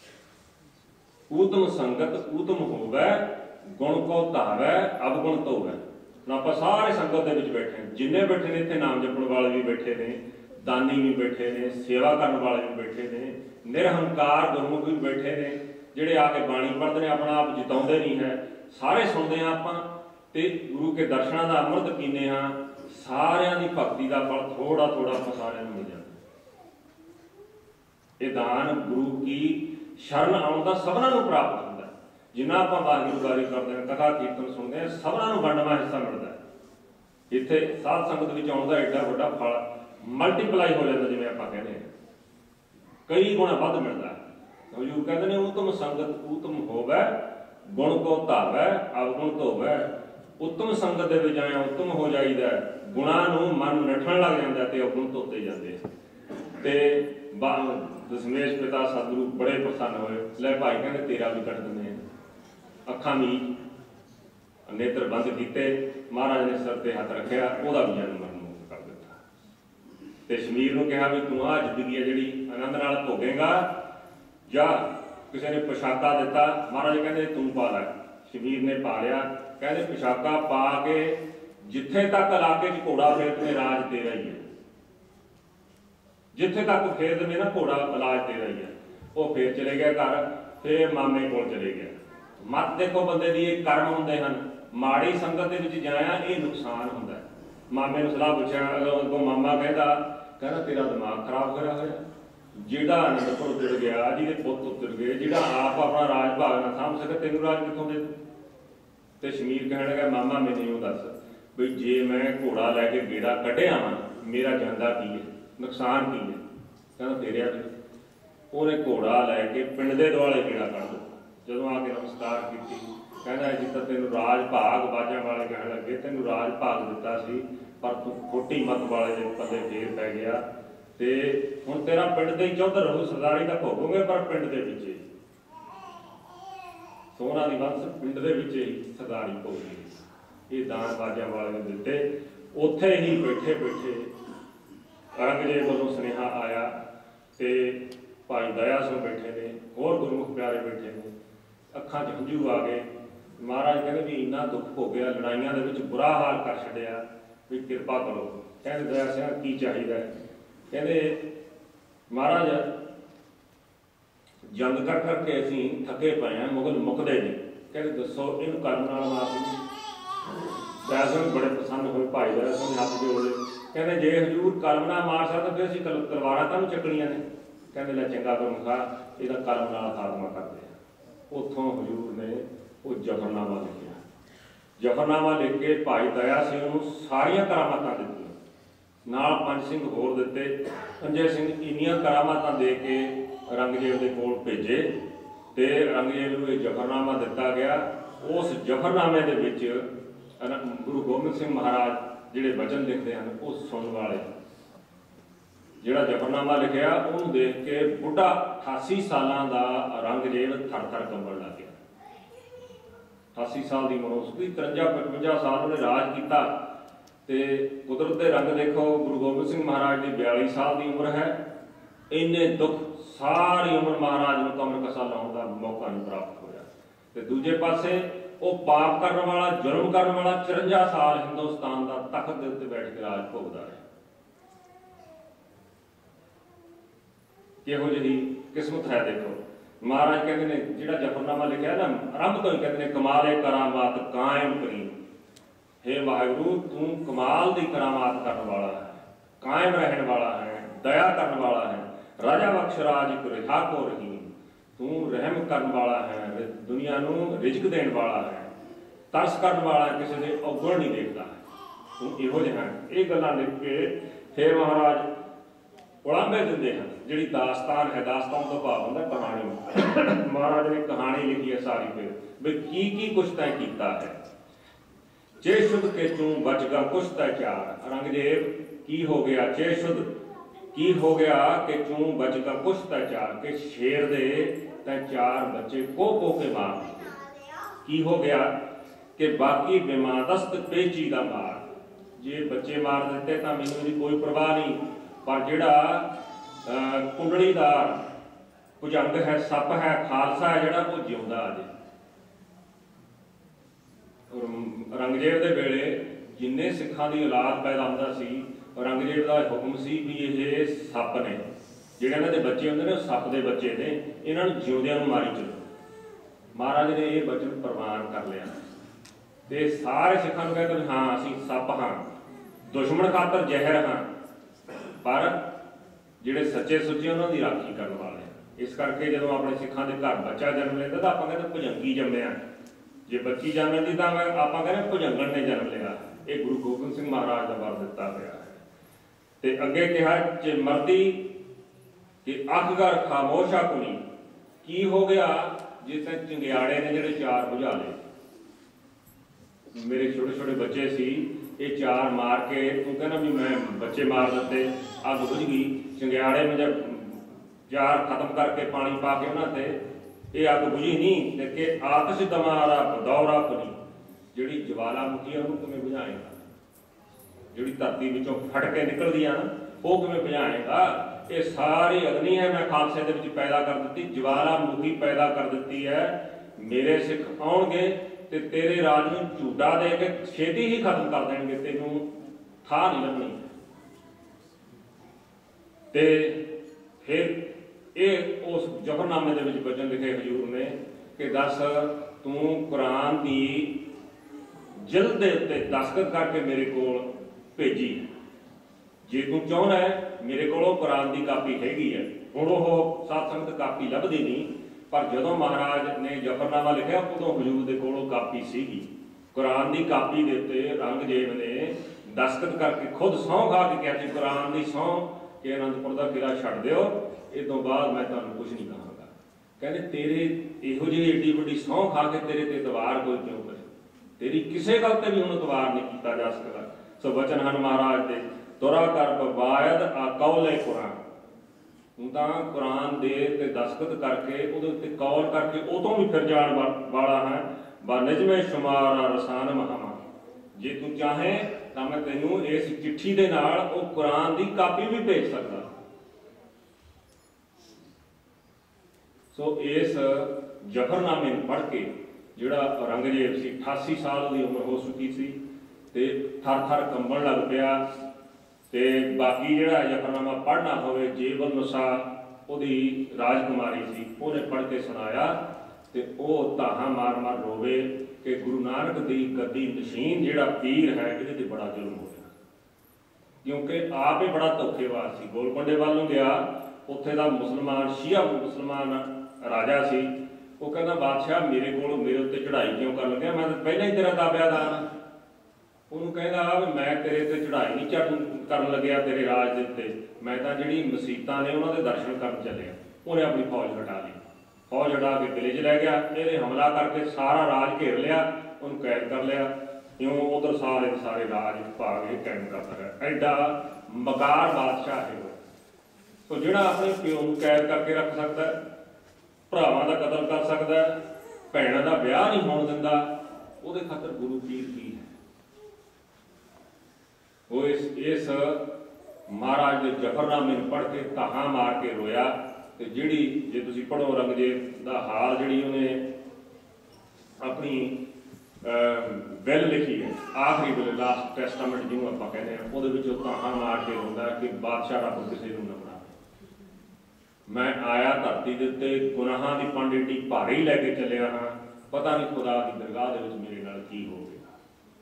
ਊਤਮ ਸੰਗਤ ਊਤਮ ਹੋਵੇ, ਗੁਣ ਕੋ ਧਾਵੈ, ਅਵਗੁਣ ਧੋਵੈ। ਹੁਣ ਆਪਾਂ ਸਾਰੇ ਸੰਗਤ ਦੇ ਵਿੱਚ ਬੈਠੇ, ਜਿੰਨੇ ਬੈਠੇ ਨੇ ਇੱਥੇ ਨਾਮ ਜਪਣ ਵਾਲੇ ਵੀ ਬੈਠੇ ਨੇ, ਦਾਨੀ ਵੀ ਬੈਠੇ ਨੇ, ਸੇਵਾ ਕਰਨ ਵਾਲੇ ਵੀ ਬੈਠੇ ਨੇ, ਨਿਰਹੰਕਾਰ ਗੁਰਮੁਖ ਵੀ ਬੈਠੇ ਨੇ, ਜਿਹੜੇ ਆ ਕੇ ਬਾਣੀ ਪੜ੍ਹਦੇ ਨੇ, ਆਪਣਾ ਆਪ ਜਿਤਾਉਂਦੇ ਨਹੀਂ ਹੈ। ਸਾਰੇ ਸੁਣਦੇ ਹਾਂ ਆਪਾਂ ਤੇ ਗੁਰੂ ਕੇ ਦਰਸ਼ਨਾਂ ਦਾ ਅੰਮ੍ਰਿਤ ਪੀਂਦੇ ਹਾਂ। ਸਾਰਿਆਂ ਦੀ ਭਗਤੀ ਦਾ ਫਲ ਥੋੜਾ ਥੋੜਾ ਆਪਾਂ ਸਾਰਿਆਂ ਨੂੰ ਮਿਲ ਜਾਂਦਾ। ਇਹ ਦਾਨ ਗੁਰੂ ਕੀ ਸ਼ਰਨ ਆਉਣ ਦਾ ਸਭਨਾਂ ਨੂੰ ਪ੍ਰਾਪਤ ਹੁੰਦਾ। ਜਿੰਨਾ ਆਪਾਂ ਵਾਹਿਗੁਰੂ ਵਾਰੀ ਕਰਦੇ ਹਾਂ, ਕਥਾ ਕੀਰਤਨ ਸੁਣਦੇ ਹਾਂ, ਸਭਨਾਂ ਨੂੰ ਵੰਡਵਾਂ ਹਿੱਸਾ ਮਿਲਦਾ। ਇੱਥੇ ਸਾਧ ਸੰਗਤ ਵਿੱਚ ਆਉਣ ਦਾ ਐਡਾ ਵੱਡਾ ਫਲ ਮਲਟੀਪਲਾਈ ਹੋ ਜਾਂਦਾ, ਜਿਵੇਂ ਆਪਾਂ ਕਹਿੰਦੇ ਹਾਂ, ਕਈ ਗੁਣਾ ਵੱਧ ਮਿਲਦਾ। ਹਜ਼ੂਰ ਕਹਿੰਦੇ ਨੇ ਉਤਮ ਸੰਗਤ ਊਤਮ ਹੋਵੇ, ਗੁਣ ਕੋ ਧਾਵੈ, ਅਵਗੁਣ ਧੋਵੈ। ਉੱਤਮ ਸੰਗਤ ਦੇ ਵਿੱਚ ਆਇਆ ਉੱਤਮ ਹੋ ਜਾਈਦਾ, ਗੁਣਾਂ ਨੂੰ ਮਨ ਨੱਠਣ ਲੱਗ ਜਾਂਦਾ ਤੇ ਅਵਗੁਣ ਧੋਤੇ ਜਾਂਦੇ। ਤੇ ਦਸ਼ਮੇਸ਼ ਪਿਤਾ ਸਤਿਗੁਰੂ ਬੜੇ ਪ੍ਰਸੰਨ ਹੋਏ। ਲੈ ਭਾਈ ਕਹਿੰਦੇ ਤੇਰਾ ਵੀ ਕੱਟ ਦਿੰਦੇ ਆ। ਅੱਖਾਂ ਵੀ ਨੇਤਰ ਬੰਦ ਕੀਤੇ, ਮਹਾਰਾਜ ਨੇ ਸਿਰ ਤੇ ਹੱਥ ਰੱਖਿਆ, ਉਹਦਾ ਵੀ ਜਨਮ ਮਰਨ ਮੁਕਤ ਕਰ ਦਿੱਤਾ। ਤੇ ਸ਼ਮੀਰ ਨੂੰ ਕਿਹਾ ਵੀ ਤੂੰ ਆਹ ਜ਼ਿੰਦਗੀ ਹੈ ਜਿਹੜੀ ਆਨੰਦ ਨਾਲ ਭੋਗੇਗਾ, ਜਾਂ ਕਿਸੇ ਨੇ ਪੋਸ਼ਾਕਾ ਦਿੱਤਾ, ਮਹਾਰਾਜ ਕਹਿੰਦੇ ਤੂੰ ਪਾ ਲੈ। ਸ਼ਮੀਰ ਨੇ ਪਾ ਲਿਆ। ਕਹਿੰਦੇ ਪੋਸ਼ਾਕਾ ਪਾ ਕੇ ਜਿੱਥੇ ਤੱਕ ਇਲਾਕੇ 'ਚ ਘੋੜਾ ਫੇਰ ਤੇ ਰਾਜ ਤੇਰਾ ਹੀ ਹੈ, ਜਿੱਥੇ ਤੱਕ ਫੇਰ ਦੇਵੇ ਨਾ ਘੋੜਾ ਇਲਾਜ ਤੇਰਾ ਹੀ ਹੈ। ਉਹ ਫੇਰ ਚਲੇ ਗਿਆ ਘਰ, ਫੇਰ ਮਾਮੇ ਕੋਲ ਚਲੇ ਗਿਆ। ਮਤ ਦੇਖੋ ਬੰਦੇ ਦੀ ਇਹ ਕਰਮ ਹੁੰਦੇ ਹਨ। ਮਾੜੀ ਸੰਗਤ ਦੇ ਵਿੱਚ ਜਾਇਆ ਇਹ ਨੁਕਸਾਨ ਹੁੰਦਾ। ਮਾਮੇ ਨੂੰ ਸਲਾਹ ਪੁੱਛਿਆ, ਅੱਗੋਂ ਮਾਮਾ ਕਹਿੰਦਾ ਕਹਿੰਦਾ ਤੇਰਾ ਦਿਮਾਗ ਖਰਾਬ ਹੋਇਆ ਹੋਇਆ, ਜਿਹੜਾ ਅਨੰਦਪੁਰ ਉੱਜੜ ਗਿਆ, ਜਿਹਦੇ ਪੁੱਤ ਉੱਜੜ ਗਏ, ਜਿਹੜਾ ਆਪ ਆਪਣਾ ਰਾਜ ਭਾਗ ਨਾ ਸਾਂਭ ਸਕੇ, ਤੈਨੂੰ ਰਾਜ ਕਿੱਥੋਂ ਦੇ? ਤੇ ਸ਼ਮੀਰ ਕਹਿਣ ਲੱਗਾ ਮਾਮਾ ਮੈਨੂੰ ਉਹ ਦੱਸ ਵੀ ਜੇ ਮੈਂ ਘੋੜਾ ਲੈ ਕੇ ਗੇੜਾ ਕੱਢਿਆ ਵਾਂ ਮੇਰਾ ਜਾਂਦਾ ਕੀ ਹੈ, ਨੁਕਸਾਨ ਕੀ ਹੈ? ਕਹਿੰਦਾ ਤੇਰਿਆ ਵੀ। ਉਹਨੇ ਘੋੜਾ ਲੈ ਕੇ ਪਿੰਡ ਦੇ ਦੁਆਲੇ ਗੇੜਾ ਕੱਢ ਦਿੱਤਾ। ਜਦੋਂ ਆ ਕੇ ਨਮਸਕਾਰ ਕੀਤੀ, ਕਹਿੰਦਾ ਜੀ ਤਾਂ ਤੈਨੂੰ ਰਾਜ ਭਾਗ, ਬਾਜਾਂ ਵਾਲੇ ਕਹਿਣ ਲੱਗੇ ਤੈਨੂੰ ਰਾਜ ਭਾਗ ਦਿੱਤਾ ਸੀ ਪਰ ਤੂੰ ਖੋਟੀ ਮੱਤ ਵਾਲੇ ਦੇ ਪੱਲੇ ਫੇਰ ਪੈ ਗਿਆ ਤੇ ਹੁਣ ਤੇਰਾ ਪਿੰਡ ਦੇ ਚੌਧਰ ਰਹੂ, ਸਰਦਾਰੀ ਤਾਂ ਭੋਗੋਗੇ ਪਰ ਪਿੰਡ ਦੇ ਵਿੱਚ ਹੀ ਸੋਹਣਾ ਦੀ ਵੰਸ ਪਿੰਡ ਦੇ ਵਿੱਚ ਹੀ ਸਰਦਾਰੀ ਭੋਗੀ। ਇਹ ਦਾਨ ਬਾਜਾਂ ਵਾਲੇ ਨੇ ਦਿੱਤੇ। ਉੱਥੇ ਹੀ ਬੈਠੇ ਬੈਠੇ ਔਰੰਗਜ਼ੇਬ ਵੱਲੋਂ ਸੁਨੇਹਾ ਆਇਆ ਤੇ ਭਾਈ ਦਇਆ ਸਿੰਘ ਬੈਠੇ ਨੇ, ਹੋਰ ਗੁਰਮੁਖ ਪਿਆਰੇ ਬੈਠੇ ਨੇ, ਅੱਖਾਂ 'ਚ ਹੰਝੂ ਆ ਗਏ। ਮਹਾਰਾਜ ਕਹਿੰਦੇ ਵੀ ਇੰਨਾ ਦੁੱਖ ਭੋਗਿਆ, ਲੜਾਈਆਂ ਦੇ ਵਿੱਚ ਬੁਰਾ ਹਾਲ ਕਰ ਛੱਡਿਆ, ਵੀ ਕਿਰਪਾ ਕਰੋ। ਕਹਿੰਦੇ ਦਇਆ ਸਿੰਘ ਕੀ ਚਾਹੀਦਾ? ਕਹਿੰਦੇ ਮਹਾਰਾਜ ਜੰਗ ਕਰ ਕਰਕੇ ਅਸੀਂ ਥੱਕੇ ਪਏ ਹਾਂ, ਮੁਗਲ ਮੁੱਕਦੇ ਨਹੀਂ। ਕਹਿੰਦੇ ਦੱਸੋ ਇਹਨੂੰ ਕਰਨ ਨਾਲ ਮਾਫੀ? ਦਇਆ ਸਿੰਘ ਬੜੇ ਪਸੰਦ ਹੋਏ, ਭਾਈ ਦਇਆ ਸਿੰਘ ਹੱਥ ਜੋੜੇ। ਕਹਿੰਦੇ ਜੇ ਹਜ਼ੂਰ ਕਲਮ ਨਾਲ ਮਾਰ ਸਕਦਾ ਫਿਰ ਅਸੀਂ ਤਲਵਾਰਾਂ ਕਾਹਨੂੰ ਚੱਕਣੀਆਂ ਨੇ? ਕਹਿੰਦੇ ਲੈ ਚੰਗਾ ਗੁਰਮੁਖਾ ਇਹਦਾ ਕਲਮ ਨਾਲ ਖਾਤਮਾ ਕਰਦੇ ਆ। ਉੱਥੋਂ ਹਜ਼ੂਰ ਨੇ ਉਹ ਜ਼ਫ਼ਰਨਾਮਾ ਲਿਖਿਆ। ਜ਼ਫ਼ਰਨਾਮਾ ਲਿਖ ਕੇ ਭਾਈ ਦਇਆ ਸਿੰਘ ਨੂੰ ਸਾਰੀਆਂ ਕਰਾਮਾਤਾਂ ਦਿੱਤੀਆਂ, ਨਾਲ ਪੰਜ ਸਿੰਘ ਹੋਰ ਦਿੱਤੇ। ਪੰਜੇ ਸਿੰਘ ਇੰਨੀਆਂ ਕਰਾਮਾਤਾਂ ਦੇ ਕੇ ਔਰੰਗਜ਼ੇਬ ਦੇ ਕੋਲ ਭੇਜੇ ਤੇ ਔਰੰਗਜ਼ੇਬ ਨੂੰ ਇਹ ਜ਼ਫ਼ਰਨਾਮਾ ਦਿੱਤਾ ਗਿਆ। ਉਸ ਜ਼ਫ਼ਰਨਾਮੇ ਦੇ ਵਿੱਚ ਗੁਰੂ ਗੋਬਿੰਦ ਸਿੰਘ ਮਹਾਰਾਜ ਜਿਹੜੇ ਵਚਨ ਲਿਖਦੇ ਹਨ ਉਹ ਸੁਣਨ ਵਾਲੇ, ਜਿਹੜਾ ਜ਼ਫ਼ਰਨਾਮਾ ਲਿਖਿਆ ਉਹਨੂੰ ਦੇਖ ਕੇ ਬੁੱਢਾ ਅਠਾਸੀ ਸਾਲਾਂ ਦਾ ਔਰੰਗਜ਼ੇਬ ਥਰ ਥਰ ਕੰਬਣ ਲੱਗ ਗਿਆ। ਅਠਾਸੀ ਸਾਲ ਦੀ ਉਮਰ ਉਸਦੀ, ਤਰਵੰਜਾ ਪਚਵੰਜਾ ਸਾਲ ਉਹਨੇ ਰਾਜ ਕੀਤਾ ਤੇ ਕੁਦਰਤ ਦੇ ਰੰਗ ਦੇਖੋ, ਗੁਰੂ ਗੋਬਿੰਦ ਸਿੰਘ ਮਹਾਰਾਜ ਦੀ ਬਿਆਲੀ ਸਾਲ ਦੀ ਉਮਰ ਹੈ। ਇੰਨੇ ਦੁੱਖ ਸਾਰੀ ਉਮਰ ਮਹਾਰਾਜ ਨੂੰ ਕਮਰ ਕਸਾ ਲਾਉਣ ਦਾ ਮੌਕਾ ਨਹੀਂ ਪ੍ਰਾਪਤ ਹੋਇਆ। ਤੇ ਦੂਜੇ ਪਾਸੇ ਉਹ ਪਾਪ ਕਰਨ ਵਾਲਾ, ਜ਼ੁਲਮ ਕਰਨ ਵਾਲਾ ਚੁਰੰਜਾ ਸਾਲ ਹਿੰਦੁਸਤਾਨ ਦਾ ਤਖਤ ਦੇ ਉੱਤੇ ਬੈਠ ਕੇ ਰਾਜ ਭੋਗਦਾ ਰਿਹਾ। ਕਿਹੋ ਜਿਹੀ ਕਿਸਮਤ ਹੈ ਦੇਖੋ। ਮਹਾਰਾਜ ਕਹਿੰਦੇ ਨੇ ਜਿਹੜਾ ਜ਼ਫ਼ਰਨਾਮਾ ਲਿਖਿਆ ਨਾ, ਆਰੰਭ ਤੋਂ ਹੀ ਕਹਿੰਦੇ ਨੇ ਕਮਾਲੇ ਕਰਾਮਾਤ ਕਾਇਮ ਕਰੀ। ਹੇ ਵਾਹਿਗੁਰੂ ਤੂੰ ਕਮਾਲ ਦੀ ਕਰਾਮਾਤ ਕਰਨ ਵਾਲਾ ਹੈ, ਕਾਇਮ ਰਹਿਣ ਵਾਲਾ ਹੈ, ਦਇਆ ਕਰਨ ਵਾਲਾ ਹੈ, ਰਾਜਾ ਬਖਸ਼ ਰਾਜ ਇੱਕ ਰਿਹਾ ਕੋ ਰਹੀਮ। ਤੂੰ ਰਹਿਮ ਕਰਨ ਵਾਲਾ ਹੈ, ਦੁਨੀਆ ਨੂੰ ਰਿਜ਼ਕ ਦੇਣ ਵਾਲਾ ਹੈ, ਤਰਸ ਕਰਨ ਵਾਲਾ ਹੈ, ਕਿਸੇ ਦੇ ਔਗਣ ਨਹੀਂ ਦੇਖਦਾ ਹੈ, ਤੂੰ ਇਹੋ ਜਿਹਾ। ਇਹ ਗੱਲਾਂ ਲਿਖ ਕੇ ਫਿਰ ਮਹਾਰਾਜ ਉਲਾਂਭੇ ਦਿੰਦੇ ਹਨ। ਜਿਹੜੀ ਦਾਸਤਾਨ ਹੈ, ਦਾਸਤਾਨ ਤੋਂ ਭਾਵ ਹੁੰਦਾ ਕਹਾਣੀ। ਮਹਾਰਾਜ ਨੇ ਕਹਾਣੀ ਲਿਖੀ ਹੈ ਸਾਰੀ, ਫਿਰ ਵੀ ਕੀ ਕੀ ਕੁਛ ਤੈਅ ਕੀਤਾ ਹੈ। ਚੇ ਸ਼ੁੱਧ ਕੇ ਤੂੰ ਬਚ ਗਾ ਕੁਛ ਤੈ ਚਾਰ। ਔਰੰਗਜ਼ੇਬ ਕੀ ਹੋ ਗਿਆ? ਚੇ ਸ਼ੁੱਧ ਕੀ ਹੋ ਗਿਆ ਕਿ ਤੂੰ ਬਚ ਗਾ ਕੁਛ ਤੈ ਚਾਰ, ਕਿ ਸ਼ੇਰ ਦੇ ਤੈ ਚਾਰ ਬੱਚੇ ਕੋ ਕੋ ਕੇ ਮਾਰ ਦਿੱਤੇ। ਕੀ ਹੋ ਗਿਆ ਕਿ ਬਾਕੀ ਬਿਮਾਦਸਤ ਪੇਚੀ ਦਾ ਮਾਰ। ਜੇ ਬੱਚੇ ਮਾਰ ਦਿੱਤੇ ਤਾਂ ਮੈਨੂੰ ਇਹਦੀ ਕੋਈ ਪਰਵਾਹ ਨਹੀਂ, ਪਰ ਜਿਹੜਾ ਕੁੰਡਲੀਦਾਰ ਭੁਜੰਗ ਹੈ, ਸੱਪ ਹੈ, ਖਾਲਸਾ ਹੈ ਜਿਹੜਾ, ਉਹ ਜਿਉਂਦਾ ਅਜੇ। ਔਰੰਗਜ਼ੇਬ ਦੇ ਵੇਲੇ ਜਿੰਨੇ ਸਿੱਖਾਂ ਦੀ ਔਲਾਦ ਪੈਦਾ ਹੁੰਦਾ ਸੀ, ਔਰੰਗਜ਼ੇਬ ਦਾ ਹੁਕਮ ਸੀ ਵੀ ਇਹ ਸੱਪ ਨੇ, ਜਿਹੜੇ ਇਹਨਾਂ ਦੇ ਬੱਚੇ ਹੁੰਦੇ ਨੇ ਉਹ ਸੱਪ ਦੇ ਬੱਚੇ ਨੇ, ਇਹਨਾਂ ਨੂੰ ਜਿਉਂਦਿਆਂ ਨੂੰ ਮਾਰੀ ਚਲੋ। ਮਹਾਰਾਜ ਨੇ ਇਹ ਵਚਨ ਪ੍ਰਵਾਨ ਕਰ ਲਿਆ ਤੇ ਸਾਰੇ ਸਿੱਖਾਂ ਨੂੰ ਕਹਿੰਦੇ ਹਾਂ ਅਸੀਂ ਸੱਪ ਹਾਂ, ਦੁਸ਼ਮਣ ਖਾਤਰ ਜ਼ਹਿਰ ਹਾਂ, ਪਰ ਜਿਹੜੇ ਸੱਚੇ ਸੁੱਚੇ ਉਹਨਾਂ ਦੀ ਰਾਖੀ ਕਰਨ ਵਾਲੇ। ਇਸ ਕਰਕੇ ਜਦੋਂ ਆਪਣੇ ਸਿੱਖਾਂ ਦੇ ਘਰ ਬੱਚਾ ਜਨਮ ਲੈਂਦਾ ਤਾਂ ਆਪਾਂ ਕਹਿੰਦੇ ਭੁਜੰਗੀ ਜੰਮਿਆ, ਜੇ ਬੱਚੀ ਜੰਮਦੀ ਤਾਂ ਆਪਾਂ ਕਹਿੰਦੇ ਭੁਜੰਗਣ ਨੇ ਜਨਮ ਲਿਆ। ਇਹ ਗੁਰੂ ਗੋਬਿੰਦ ਸਿੰਘ ਮਹਾਰਾਜ ਦਾ ਵਰ ਦਿੱਤਾ ਹੋਇਆ ਹੈ। ਤੇ ਅੱਗੇ ਕਿਹਾ ਜੇ ਮਰਦੀ ਕਿ ਅੱਖਗਰ ਖਾਮੋਸ਼ਾ ਕੁਣੀ। ਕੀ ਹੋ ਗਿਆ ਜੇ ਤਾਂ ਚੰਗਿਆੜੇ ਨੇ ਜਿਹੜੇ ਚਾਰ ਬੁਝਾ ਲਏ। ਮੇਰੇ ਛੋਟੇ ਛੋਟੇ ਬੱਚੇ ਸੀ, ਇਹ ਚਾਰ ਮਾਰ ਕੇ ਤੂੰ ਕਹਿੰਦਾ ਵੀ ਮੈਂ ਬੱਚੇ ਮਾਰ ਦਿੱਤੇ, ਅੱਗ ਬੁਝ ਗਈ। ਚੰਗਿਆੜੇ ਨੇ ਜਦ ਚਾਰ ਖਤਮ ਕਰਕੇ ਪਾਣੀ ਪਾ ਕੇ ਉਹਨਾਂ ਤੇ, ਇਹ ਅੱਗ ਬੁਝੀ ਨਹੀਂ ਤੇ ਕਿ ਆਤਸ਼ ਦਮਾਰਾ ਦੌਰਾ ਪਨੀ। ਜਿਹੜੀ ਜਵਾਲਾਮੁਖੀ ਆ ਉਹਨੂੰ ਕਿਵੇਂ ਬੁਝਾਏਗਾ? ਜਿਹੜੀ ਧਰਤੀ ਵਿੱਚੋਂ ਫਟ ਕੇ ਨਿਕਲਦੀ ਆ ਨਾ, ਉਹ ਕਿਵੇਂ ਬੁਝਾਏਗਾ? ਇਹ ਸਾਰੀ ਅਗਨੀ ਹੈ ਮੈਂ ਖਾਲਸੇ ਦੇ ਵਿੱਚ ਪੈਦਾ ਕਰ ਦਿੱਤੀ, ਜਵਾਲਾਮੁਖੀ ਪੈਦਾ ਕਰ ਦਿੱਤੀ ਹੈ। ਮੇਰੇ ਸਿੱਖ ਆਉਣਗੇ ਤੇ ਤੇਰੇ ਰਾਜ ਨੂੰ ਝੂਟਾ ਦੇ ਕੇ ਛੇਤੀ ਹੀ ਖਤਮ ਕਰ ਦੇਣਗੇ, ਤੈਨੂੰ ਥਾਂ ਨਹੀਂ ਲੱਭਣੀ। ਤੇ ਫਿਰ ਇਹ ਉਸ ਜ਼ਫ਼ਰਨਾਮੇ ਦੇ ਵਿੱਚ ਵਚਨ ਲਿਖੇ ਹਜ਼ੂਰ ਨੇ ਕਿ ਦੱਸ ਤੂੰ ਕੁਰਾਨ ਦੀ ਜਿਲਦ ਦੇ ਉੱਤੇ ਦਸਤਖਤ ਕਰਕੇ ਮੇਰੇ ਕੋਲ ਭੇਜੀ। ਜੇ ਤੂੰ ਚਾਹੁੰਦਾ ਹੈ ਮੇਰੇ ਕੋਲ ਕੁਰਾਨ ਦੀ ਕਾਪੀ ਹੈਗੀ ਹੈ, हुण ओह साध संगत कापी लभदी नहीं, पर जदों महाराज ने जफरनामा लिखिया उदों हजूर दे कोलों कापी सीगी। कुरान की कापी के उत्ते औरंगजेब ने दस्तखत करके खुद सौं खा के कहा कि कुरान की सौं कि आनंदपुर का किला छड्ड दिओ, इस तो बाद मैं तुहानूं कुछ नहीं कहांगा। कहते तेरे इहो जी एडी वड्डी सौं खा के तेरे ते एतबार कोई क्यों करे, तेरी किसी गल ते भी हुण एतबार नहीं किया जा सकता। सो वचन हन महाराज दे, तुरा कर बवायद आ कौले कुरान। हूँ तो कुरान दे ते दस्तखत करके उहदे उत्ते कौल करके उह तों भी फिर जाण वाला है। बा निजमे शुमार रसान महामा, जे तू चाहे तो मैं तेनों इस चिट्ठी दे नाल उह कुरान की कापी भी भेज सकदा। सो इस जफरनामे पढ़ के जिहड़ा औरंगजेब सी अठासी साल की उम्र हो चुकी सी ते थर थर कंबण लग पिया। ते बाकी जिहड़ा जफरनामा पढ़ना होवे जेबल नुसा उहदी राजकुमारी सी, उहने पढ़ के सुनाया ते ओह ताहा मार मार रोवे कि गुरु नानक दी गद्दी नशीन जिहड़ा पीर है इहदे ते बड़ा जुल्म हो गया, क्योंकि आप ही बड़ा धोखेबाज सी। गोलकोंडे वालों गया, उत्थे दा मुसलमान शिया मुसलमान राजा सी, वो कहना बादशाह मेरे को मेरे उत्ते चढ़ाई क्यों कर लग्या, मैं तो पहले ही तेरा ताबेदार हाँ। उन्होंने कहना भी मैं तेरे ते चढ़ाई नहीं चढ़ कर लग्या तेरे राज दे उत्ते, मैं तो जिहड़ी मसीतां ने उन्होंने दर्शन कर चलिया। उन्हें अपनी फौज हटा ली, फौज हटा के किले च लै गया, ये हमला करके सारा राज घेर लिया, उन्होंने कैद कर लिया। क्यों उधर सारे सारे राज भाग के कैद करता रहा। एडा मकार बादशाह है वो। तो जिहड़ा अपने प्यो नूं कैद करके रख सकता है, भरावां दा कतल कर सकता है, भैणां दा विआह नहीं होण दिंदा, उहदे खातर गुरु पीर की है। वो इस इस महाराज के जफरनामे पढ़ के ताहां मार के रोया। तो जिहड़ी जे तुसीं पढ़ो औरंगजेब दा हाल जिहड़ी उहने अपनी बिल लिखी है, आखिरी बिल लास्ट टैस्टामेंट जिहनूं आपां कहने आ, उहदे विच ताहां मार के रोंदा कि बादशाह रब किसी नूं ना बनावे। मैं आया धरती दे उत्ते गुनाहां दी पंड एडी भारी लैके चलिया हाँ, पता नहीं खुदा की दरगाह दे विच मेरे नाल की हो गया।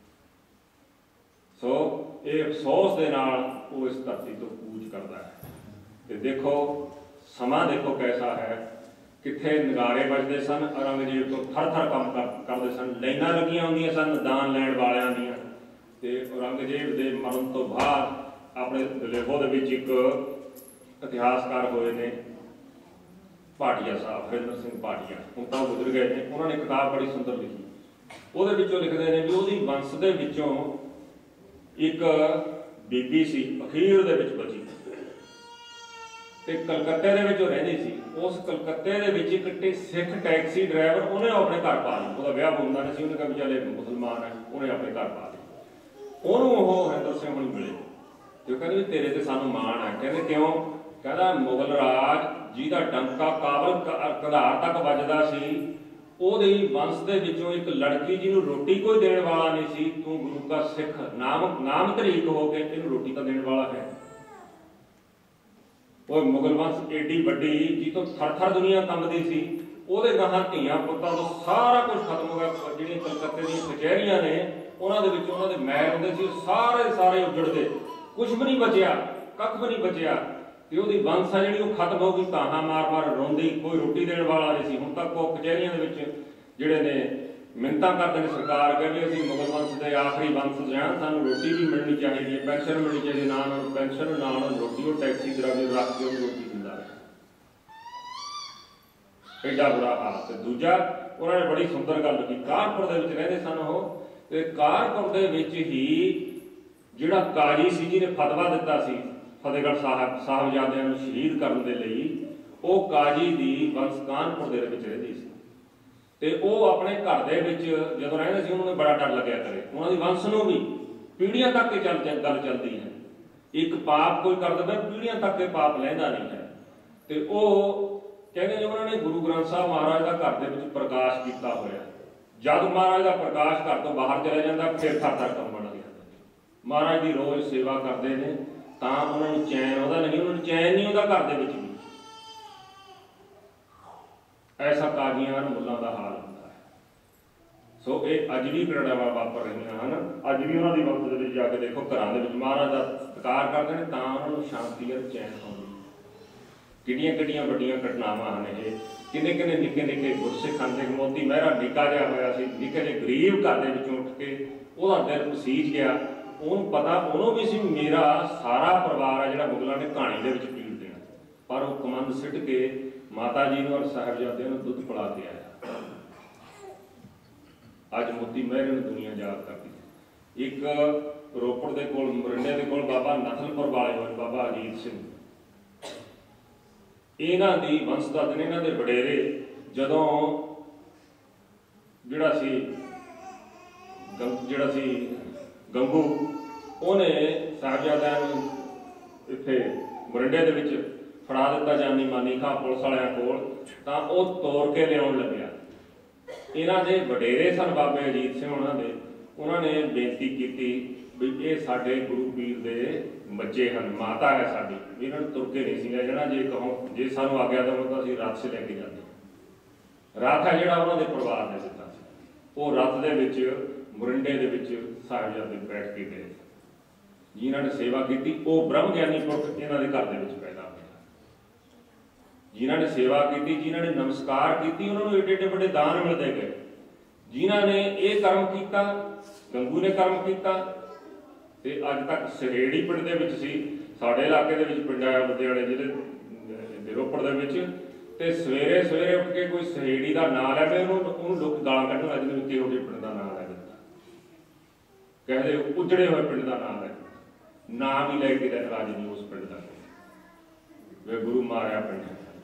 सो ये अफसोस दे नाल वो इस धरती तो कूच करता है। ते देखो समा देखो कैसा है, कित्थे नगारे बजते सन, औरंगजेब तो थर थर काम कर करते सन, लाइनां लगियां होंदियां सन दान लैण वालियां दीयां। ते औरंगजेब दे मरण तो बाद अपने दलेबो दे विच एक इतिहासकार होए ने भाटिया साहब, हरिंदर सिंह भाटिया, हुण तां गुजर गए ने। उन्होंने किताब बड़ी सुंदर लिखी, उहदे विचों लिखदे ने भी उहदी वंश दे विचों एक बीबी सी अखीर दे विच बची ते कलकत्ते दे विच रहिंदी सी। उस कलकत्ते दे विच एक सिख टैक्सी ड्राइवर उन्हें अपने घर पा लिया, उसका विआह होंदा नहीं सी, उन्हें कहा चले मुसलमान है, उन्हें अपने घर पा लिया। उन्होंने वो हरिंदर सिंह होनी मिले तो कहते भी तेरे ते सानू माण है। कहते क्यों? कहता मुगल राज जिहदा डंका काबल कधार तक वजदा सी, ਉਹਦੇ वंश ਦੇ ਵਿੱਚੋਂ एक लड़की ਜਿਹਨੂੰ रोटी कोई देने वाला नहीं सी, तू गुरु का सिख नाम नाम तरीक हो के ਇਹਨੂੰ रोटी तो देने वाला है। वो मुगल वंश एडी वड्डी जितों थर थर दुनिया कंबदी सी, ਉਹਦੇ ਗਾਹਾਂ ਧੀਆਂ ਪੁੱਤਾਂ ਤੋਂ सारा कुछ खत्म हो गया। ਜਿਹੜੀਆਂ कलकत्ते ਦੀਆਂ कचहरियां ने ਉਹਨਾਂ ਦੇ ਵਿੱਚ ਉਹਨਾਂ ਦੇ महल ਹੁੰਦੇ ਸੀ, सारे सारे उजड़ते, कुछ भी नहीं बचिया, कख भी नहीं बचिया। ਤੇ ਉਹਦੀ ਵੰਸ਼ ਆ ਜਿਹੜੀ ਉਹ ਖਤਮ ਹੋ ਗਈ, ਤਾਹਾਂ ਮਾਰ ਮਾਰ ਰੋਂਦੀ, ਕੋਈ ਰੋਟੀ ਦੇਣ ਵਾਲਾ ਨਹੀਂ ਸੀ। ਹੁਣ ਤੱਕ ਉਹ ਕਚਹਿਰੀਆਂ ਦੇ ਵਿੱਚ ਜਿਹੜੇ ਨੇ ਮਿੰਨਤਾਂ ਕਰਦੇ ਨੇ ਸਰਕਾਰ ਕਹਿੰਦੇ ਅਸੀਂ ਮੁਗਲ ਵੰਸ਼ ਦੇ ਆਖਰੀ ਵੰਸ਼ ਹਾਂ, ਸਾਨੂੰ ਰੋਟੀ ਵੀ ਮਿਲਣੀ ਚਾਹੀਦੀ ਹੈ, ਪੈਨਸ਼ਨ ਮਿਲਣੀ ਚਾਹੀਦੀ, ਨਾ ਨਾਲ ਪੈਨਸ਼ਨ ਨਾ ਨਾਲ ਰੋਟੀ, ਉਹ ਟੈਕਸੀ ਡਰਾਈਵਰ ਰੱਖ ਕੇ ਉਹਨੂੰ ਰੋਟੀ ਦਿੰਦਾ ਹੈ। ਐਡਾ ਬੁਰਾ ਹਾਲ। ਤੇ ਦੂਜਾ ਉਹਨਾਂ ਨੇ ਬੜੀ ਸੁੰਦਰ ਗੱਲ ਕੀਤੀ, ਕਾਰਪੁਰ ਦੇ ਵਿੱਚ ਰਹਿੰਦੇ ਸਨ ਉਹ, ਤੇ ਕਾਰਪੁਰ ਦੇ ਵਿੱਚ ਹੀ ਜਿਹੜਾ ਕਾਜੀ ਸੀ ਜਿਹਨੇ ਫਤਵਾ ਦਿੱਤਾ ਸੀ फतेहगढ़ साहब साहबजादियां नूं शहीद करने के लिए, वो काजी की वंश कानपुर के रहिंदी सी। ते वो अपने घर दे विच जदों रहिंदे सी उन्होंने बड़ा डर लग्या करे, उन्होंने वंश नूं भी पीढ़ियां तक के चल गल चलती है, एक पाप कोई कर दे पीढ़ियां तक के पाप लहिंदा नहीं है। ते वो कहंदे ने उन्होंने गुरु ग्रंथ साहब महाराज का घर दे विच प्रकाश किया होया, जद महाराज का प्रकाश घर तो बाहर चला जाता फिर थर थर कंबण लग जाता। महाराज की रोज़ सेवा करते हैं ਤਾਂ ਉਹਨਾਂ ਨੂੰ ਚੈਨ ਉਹਦਾ ਨਹੀਂ, ਉਹਨਾਂ ਨੂੰ ਚੈਨ ਨਹੀਂ ਉਹਦਾ ਘਰ ਦੇ ਵਿੱਚ ਵੀ। ਐਸਾ ਕਾਜ਼ੀਆਂ ਮੁੱਲਾਂ ਦਾ ਹਾਲ ਹੁੰਦਾ ਹੈ। ਸੋ ਇਹ ਅੱਜ ਵੀ ਘਟਨਾਵਾਂ ਵਾਪਰ ਰਹੀਆਂ ਹਨ। ਅੱਜ ਵੀ ਉਹਨਾਂ ਦੀ ਵਕਤ ਦੇ ਵਿੱਚ ਜਾ ਕੇ ਦੇਖੋ, ਘਰਾਂ ਦੇ ਵਿੱਚ ਮਹਾਰਾਜ ਦਾ ਸਤਿਕਾਰ ਕਰਦੇ ਨੇ ਤਾਂ ਉਹਨਾਂ ਨੂੰ ਸ਼ਾਂਤੀ ਅਤੇ ਚੈਨ ਆਉਂਦੀ। ਕਿਹੜੀਆਂ ਕਿਹੜੀਆਂ ਵੱਡੀਆਂ ਘਟਨਾਵਾਂ ਹਨ ਇਹ। ਕਿੰਨੇ ਕਿੰਨੇ ਨਿੱਕੇ ਨਿੱਕੇ ਗੁਰਸਿੱਖ ਹਨ। ਤੇ ਮੋਤੀ ਮਹਿਰਾ ਨਿੱਕਾ ਜਿਹਾ ਹੋਇਆ ਸੀ, ਨਿੱਕੇ ਜਿਹੇ ਗਰੀਬ ਘਰ ਦੇ ਵਿੱਚੋਂ ਉੱਠ ਕੇ ਉਹਦਾ ਦਿਲ ਪਸੀਜ ਗਿਆ। ਉਹਨੂੰ ਪਤਾ ਉਹਨੂੰ ਵੀ ਸੀ ਮੇਰਾ ਸਾਰਾ ਪਰਿਵਾਰ ਆ ਜਿਹੜਾ ਮੁਗਲਾਂ ਨੇ ਕਹਾਣੀ ਦੇ ਵਿੱਚ ਪੀੜ ਦੇਣਾ, ਪਰ ਉਹ ਕਮੰਦ ਸਿੱਟ ਕੇ ਮਾਤਾ ਜੀ ਨੂੰ ਔਰ ਸਾਹਿਬਜ਼ਾਦਿਆਂ ਨੂੰ ਦੁੱਧ ਪਿਲਾ ਕੇ ਆਇਆ। ਅੱਜ ਮੋਤੀ ਮਹਿਰੇ ਨੂੰ ਦੁਨੀਆ ਯਾਦ ਕਰਦੀ ਹੈ। ਇੱਕ ਰੋਪੜ ਦੇ ਕੋਲ ਮਰਿੰਡੇ ਦੇ ਕੋਲ ਬਾਬਾ ਨਥਲਪੁਰ ਵਾਲੇ ਹੋਏ ਬਾਬਾ ਅਜੀਤ ਸਿੰਘ, ਇਹਨਾਂ ਦੀ ਵੰਸ਼ਦਾਤ ਨੇ, ਇਹਨਾਂ ਦੇ ਵਡੇਰੇ ਜਦੋਂ ਜਿਹੜਾ ਸੀ ਜਿਹੜਾ ਸੀ ਗੰਗੂ, ਉਹਨੇ ਸਾਹਿਬਜ਼ਾਦਿਆਂ ਨੂੰ ਇੱਥੇ ਮਰਿੰਡੇ ਦੇ ਵਿੱਚ ਫੜਾ ਦਿੱਤਾ ਜਾਨੀ ਮਾਨੀ ਖਾਂ ਪੁਲਿਸ ਵਾਲਿਆਂ ਕੋਲ, ਤਾਂ ਉਹ ਤੋੜ ਕੇ ਲਿਆਉਣ ਲੱਗਿਆ। ਇਹਨਾਂ ਦੇ ਵਡੇਰੇ ਸਨ ਬਾਬੇ ਅਜੀਤ ਸਿੰਘ ਉਹਨਾਂ ਦੇ, ਉਹਨਾਂ ਨੇ ਬੇਨਤੀ ਕੀਤੀ ਵੀ ਇਹ ਸਾਡੇ ਗੁਰੂ ਪੀਰ ਦੇ ਬੱਚੇ ਹਨ, ਮਾਤਾ ਹੈ ਸਾਡੀ, ਵੀ ਇਹਨਾਂ ਨੂੰ ਤੁਰ ਕੇ ਨਹੀਂ ਸੀ ਲੈ ਜਾਣਾ, ਜੇ ਕਹੋ ਜੇ ਸਾਨੂੰ ਆਗਿਆ ਦੇਵੋ ਤਾਂ ਅਸੀਂ ਰੱਥ 'ਚ ਲੈ ਕੇ ਜਾਂਦੇ। ਰੱਥ ਹੈ ਜਿਹੜਾ ਉਹਨਾਂ ਦੇ ਪਰਿਵਾਰ ਨੇ ਦਿੱਤਾ ਸੀ, ਉਹ ਰੱਥ ਦੇ ਵਿੱਚ ਮਰਿੰਡੇ ਦੇ ਵਿੱਚ ਸਾਹਿਬਜ਼ਾਦੇ ਬੈਠ ਕੇ ਗਏ। ਜਿਨ੍ਹਾਂ ਨੇ ਸੇਵਾ ਕੀਤੀ ਉਹ ਬ੍ਰਹਮ ਗਿਆਨੀ ਪੁਰਖ ਇਹਨਾਂ ਦੇ ਘਰ ਦੇ ਵਿੱਚ ਪੈਦਾ ਹੋਇਆ। ਜਿਨ੍ਹਾਂ ਨੇ ਸੇਵਾ ਕੀਤੀ, ਜਿਨ੍ਹਾਂ ਨੇ ਨਮਸਕਾਰ ਕੀਤੀ, ਉਹਨਾਂ ਨੂੰ ਏਡੇ ਏਡੇ ਵੱਡੇ ਦਾਨ ਮਿਲਦੇ ਗਏ। ਜਿਨ੍ਹਾਂ ਨੇ ਇਹ ਕਰਮ ਕੀਤਾ, ਗੰਗੂ ਨੇ ਕਰਮ ਕੀਤਾ, ਤੇ ਅੱਜ ਤੱਕ ਸਹੇੜੀ ਪਿੰਡ ਦੇ ਵਿੱਚ ਸੀ, ਸਾਡੇ ਇਲਾਕੇ ਦੇ ਵਿੱਚ ਪਿੰਡ ਆਇਆ ਲੁਧਿਆਣੇ ਜ਼ਿਲ੍ਹੇ ਰੋਪੜ ਦੇ ਵਿੱਚ, ਤੇ ਸਵੇਰੇ ਸਵੇਰੇ ਉੱਠ ਕੇ ਕੋਈ ਸਹੇੜੀ ਦਾ ਨਾਂ ਲੈ ਕੇ ਉਹਨੂੰ ਉਹਨੂੰ ਲੋਕ ਗਾਲਾਂ ਕੱਢਣ ਲੱਗ ਜਾਂਦੇ, ਕਿਹੋ ਜਿਹੇ ਪਿੰਡ ਦਾ ਨਾਂ ਲੈ ਦਿੱਤਾ, ਕਹਿੰਦੇ ਉਜੜੇ ਹੋਏ ਪਿੰਡ ਦਾ ਨਾਂ ਲੈ ਦਿੱਤਾ, ਨਾਂ ਵੀ ਲੈ ਕੇ ਰਾਜ ਨਹੀਂ ਉਸ ਪਿੰਡ ਦਾ, ਵੇ ਗੁਰੂ ਮਾਰਿਆ ਪਿੰਡ।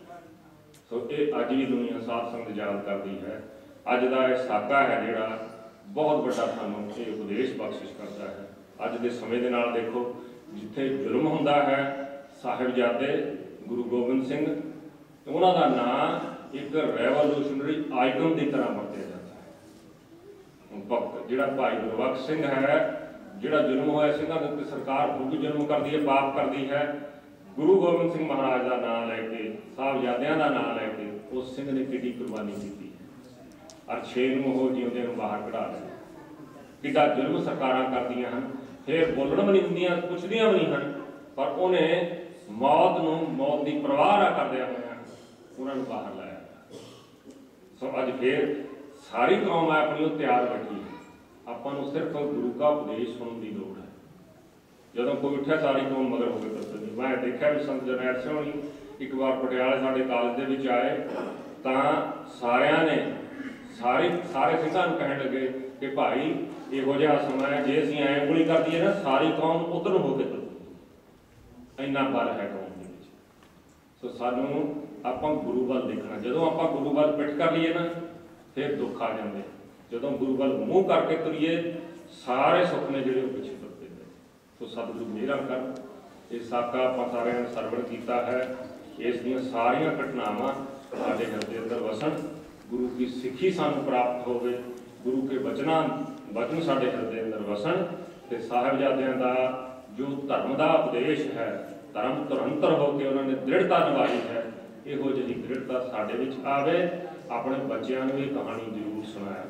ਸੋ ਇਹ ਅੱਜ ਵੀ ਦੁਨੀਆ ਸਾਧ ਸੰਗਤ ਯਾਦ ਕਰਦੀ ਹੈ। ਅੱਜ ਦਾ ਇਹ ਸਾਕਾ ਹੈ ਜਿਹੜਾ ਬਹੁਤ ਵੱਡਾ ਸਾਨੂੰ ਇਹ ਉਪਦੇਸ਼ ਬਖਸ਼ਿਸ਼ ਕਰਦਾ ਹੈ। ਅੱਜ ਦੇ ਸਮੇਂ ਦੇ ਨਾਲ ਦੇਖੋ, ਜਿੱਥੇ ਜ਼ੁਲਮ ਹੁੰਦਾ ਹੈ, ਸਾਹਿਬਜ਼ਾਦੇ ਗੁਰੂ ਗੋਬਿੰਦ ਸਿੰਘ, ਉਹਨਾਂ ਦਾ ਨਾਂ ਇੱਕ ਰੈਵੋਲੂਸ਼ਨਰੀ ਆਈਕਨ ਦੀ ਤਰ੍ਹਾਂ ਵਰਤਿਆ ਜਾਂਦਾ ਹੈ। ਭਗਤ ਜਿਹੜਾ ਭਾਈ ਗੁਰਬਖਸ਼ ਸਿੰਘ ਹੈ, ਜਿਹੜਾ ਜ਼ੁਲਮ ਹੋਇਆ ਸਿੰਘਾਂ ਦੇ ਉੱਤੇ ਸਰਕਾਰ ਖੁਦ ਜ਼ੁਲਮ ਕਰਦੀ ਹੈ, ਪਾਪ ਕਰਦੀ ਹੈ, ਗੁਰੂ ਗੋਬਿੰਦ ਸਿੰਘ ਮਹਾਰਾਜ ਦਾ ਨਾਂ ਲੈ ਕੇ, ਸਾਹਿਬਜ਼ਾਦਿਆਂ ਦਾ ਨਾਂ ਲੈ ਕੇ ਉਸ ਸਿੰਘ ਨੇ ਕਿੱਡੀ ਕੁਰਬਾਨੀ ਕੀਤੀ ਹੈ। ਅਰ ਛੇ ਨੂੰ ਉਹ ਜਿਉਂਦੇ ਨੂੰ ਬਾਹਰ ਕਢਾ ਲਿਆ। ਕਿੱਡਾ ਜ਼ੁਲਮ ਸਰਕਾਰਾਂ ਕਰਦੀਆਂ ਹਨ, ਫਿਰ ਬੋਲਣ ਵੀ ਨਹੀਂ ਹੁੰਦੀਆਂ, ਪੁੱਛਦੀਆਂ ਵੀ ਨਹੀਂ ਹਨ, ਪਰ ਉਹਨੇ ਮੌਤ ਨੂੰ ਮੌਤ ਦੀ ਪਰਵਾਹ ਨਾ ਕਰਦਿਆਂ ਹੋਇਆਂ ਉਹਨਾਂ ਨੂੰ ਬਾਹਰ ਲਾਇਆ। ਸੋ ਅੱਜ ਫਿਰ ਸਾਰੀ ਕੌਮ ਹੈ ਆਪਣੀ ਉਹ ਤਿਆਰ ਬੈਠੀ ਹੈ। ਆਪਾਂ ਨੂੰ ਸਿਰਫ ਗੁਰੂ ਦਾ ਉਪਦੇਸ਼ ਸੁਣਨ ਦੀ ਲੋੜ ਹੈ। ਜਦੋਂ ਕੋਈ ਉੱਠਿਆ ਸਾਰੀ ਕੌਮ ਮਗਰ ਹੋ ਕੇ ਤੁਰਦੀ। ਮੈਂ ਦੇਖਿਆ ਵੀ ਸੰਤ ਜਰਨੈਲ ਸਿੰਘ ਹੋਣੀ ਇੱਕ ਵਾਰ ਪਟਿਆਲੇ ਸਾਡੇ ਕਾਲਜ ਦੇ ਵਿੱਚ ਆਏ, ਤਾਂ ਸਾਰਿਆਂ ਨੇ ਸਾਰੇ ਸਾਰੇ ਸਿੰਘਾਂ ਨੂੰ ਕਹਿਣ ਲੱਗੇ ਕਿ ਭਾਈ ਇਹੋ ਜਿਹਾ ਸਮਾਂ ਹੈ, ਜੇ ਅਸੀਂ ਐਂ ਉਂਗਲੀ ਕਰ ਦਈਏ ਨਾ ਸਾਰੀ ਕੌਮ ਉੱਧਰ ਨੂੰ ਹੋ ਕੇ ਤੁਰਦੀ। ਇੰਨਾ ਬਲ ਹੈ ਕੌਮ ਦੇ ਵਿੱਚ। ਸੋ ਸਾਨੂੰ ਆਪਾਂ ਗੁਰੂ ਵੱਲ ਦੇਖਣਾ। ਜਦੋਂ ਆਪਾਂ ਗੁਰੂ ਵੱਲ ਪਿੱਠ ਕਰ ਲਈਏ ਨਾ, ਫਿਰ ਦੁੱਖ ਆ ਜਾਂਦੇ। ਜਦੋਂ ਗੁਰੂ ਵੱਲ ਮੂੰਹ ਕਰਕੇ ਤੁਰੀਏ, ਸਾਰੇ ਸੁੱਖ ਨੇ ਜਿਹੜੇ ਉਹ ਪਿੱਛੇ ਤੁਰ ਪੈਂਦੇ। ਸੋ ਸਤਿਗੁਰੂ ਮਿਹਰਾਂ ਕਰਨ। ਇਹ ਸਾਕਾ ਆਪਾਂ ਸਾਰਿਆਂ ਨੇ ਸਰਵਣ ਕੀਤਾ ਹੈ। ਇਸ ਦੀਆਂ ਸਾਰੀਆਂ ਘਟਨਾਵਾਂ ਸਾਡੇ ਹਿਰਦੇ ਅੰਦਰ ਵਸਣ, ਗੁਰੂ ਕੀ ਸਿੱਖੀ ਸਾਨੂੰ ਪ੍ਰਾਪਤ ਹੋਵੇ, ਗੁਰੂ ਕੇ ਬਚਨਾਂ ਬਚਨ ਸਾਡੇ ਹਿਰਦੇ ਅੰਦਰ ਵਸਣ, ਤੇ ਸਾਹਿਬਜ਼ਾਦਿਆਂ ਦਾ ਜੋ ਧਰਮ ਦਾ ਉਪਦੇਸ਼ ਹੈ, ਧਰਮ ਤੁਰੰਤਰ ਹੋ ਕੇ ਉਹਨਾਂ ਨੇ ਦ੍ਰਿੜਤਾ ਨਿਭਾਈ ਹੈ, ਇਹੋ ਜਿਹੀ ਦ੍ਰਿੜਤਾ ਸਾਡੇ ਵਿੱਚ ਆਵੇ। ਆਪਣੇ ਬੱਚਿਆਂ ਨੂੰ ਇਹ ਕਹਾਣੀ ਜ਼ਰੂਰ ਸੁਣਾਇਆ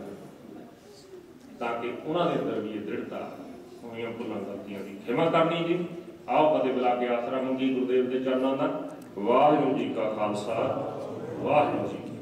ਤਾਂ ਕਿ ਉਹਨਾਂ ਦੇ ਅੰਦਰ ਵੀ ਇਹ ਦ੍ਰਿੜਤਾ ਹੋਈਆਂ ਭੁੱਲਾਂ ਗਲਤੀਆਂ ਦੀ ਖਿਮਾ ਕਰਨੀ ਜੀ। ਆਓ ਕਦੇ ਬੁਲਾ ਕੇ ਆਸਰਾ ਮੰਗੀ ਗੁਰਦੇਵ ਦੇ ਚਰਨਾਂ ਦਾ। ਵਾਹਿਗੁਰੂ ਜੀ ਕਾ ਖਾਲਸਾ, ਵਾਹਿਗੁਰੂ ਜੀ।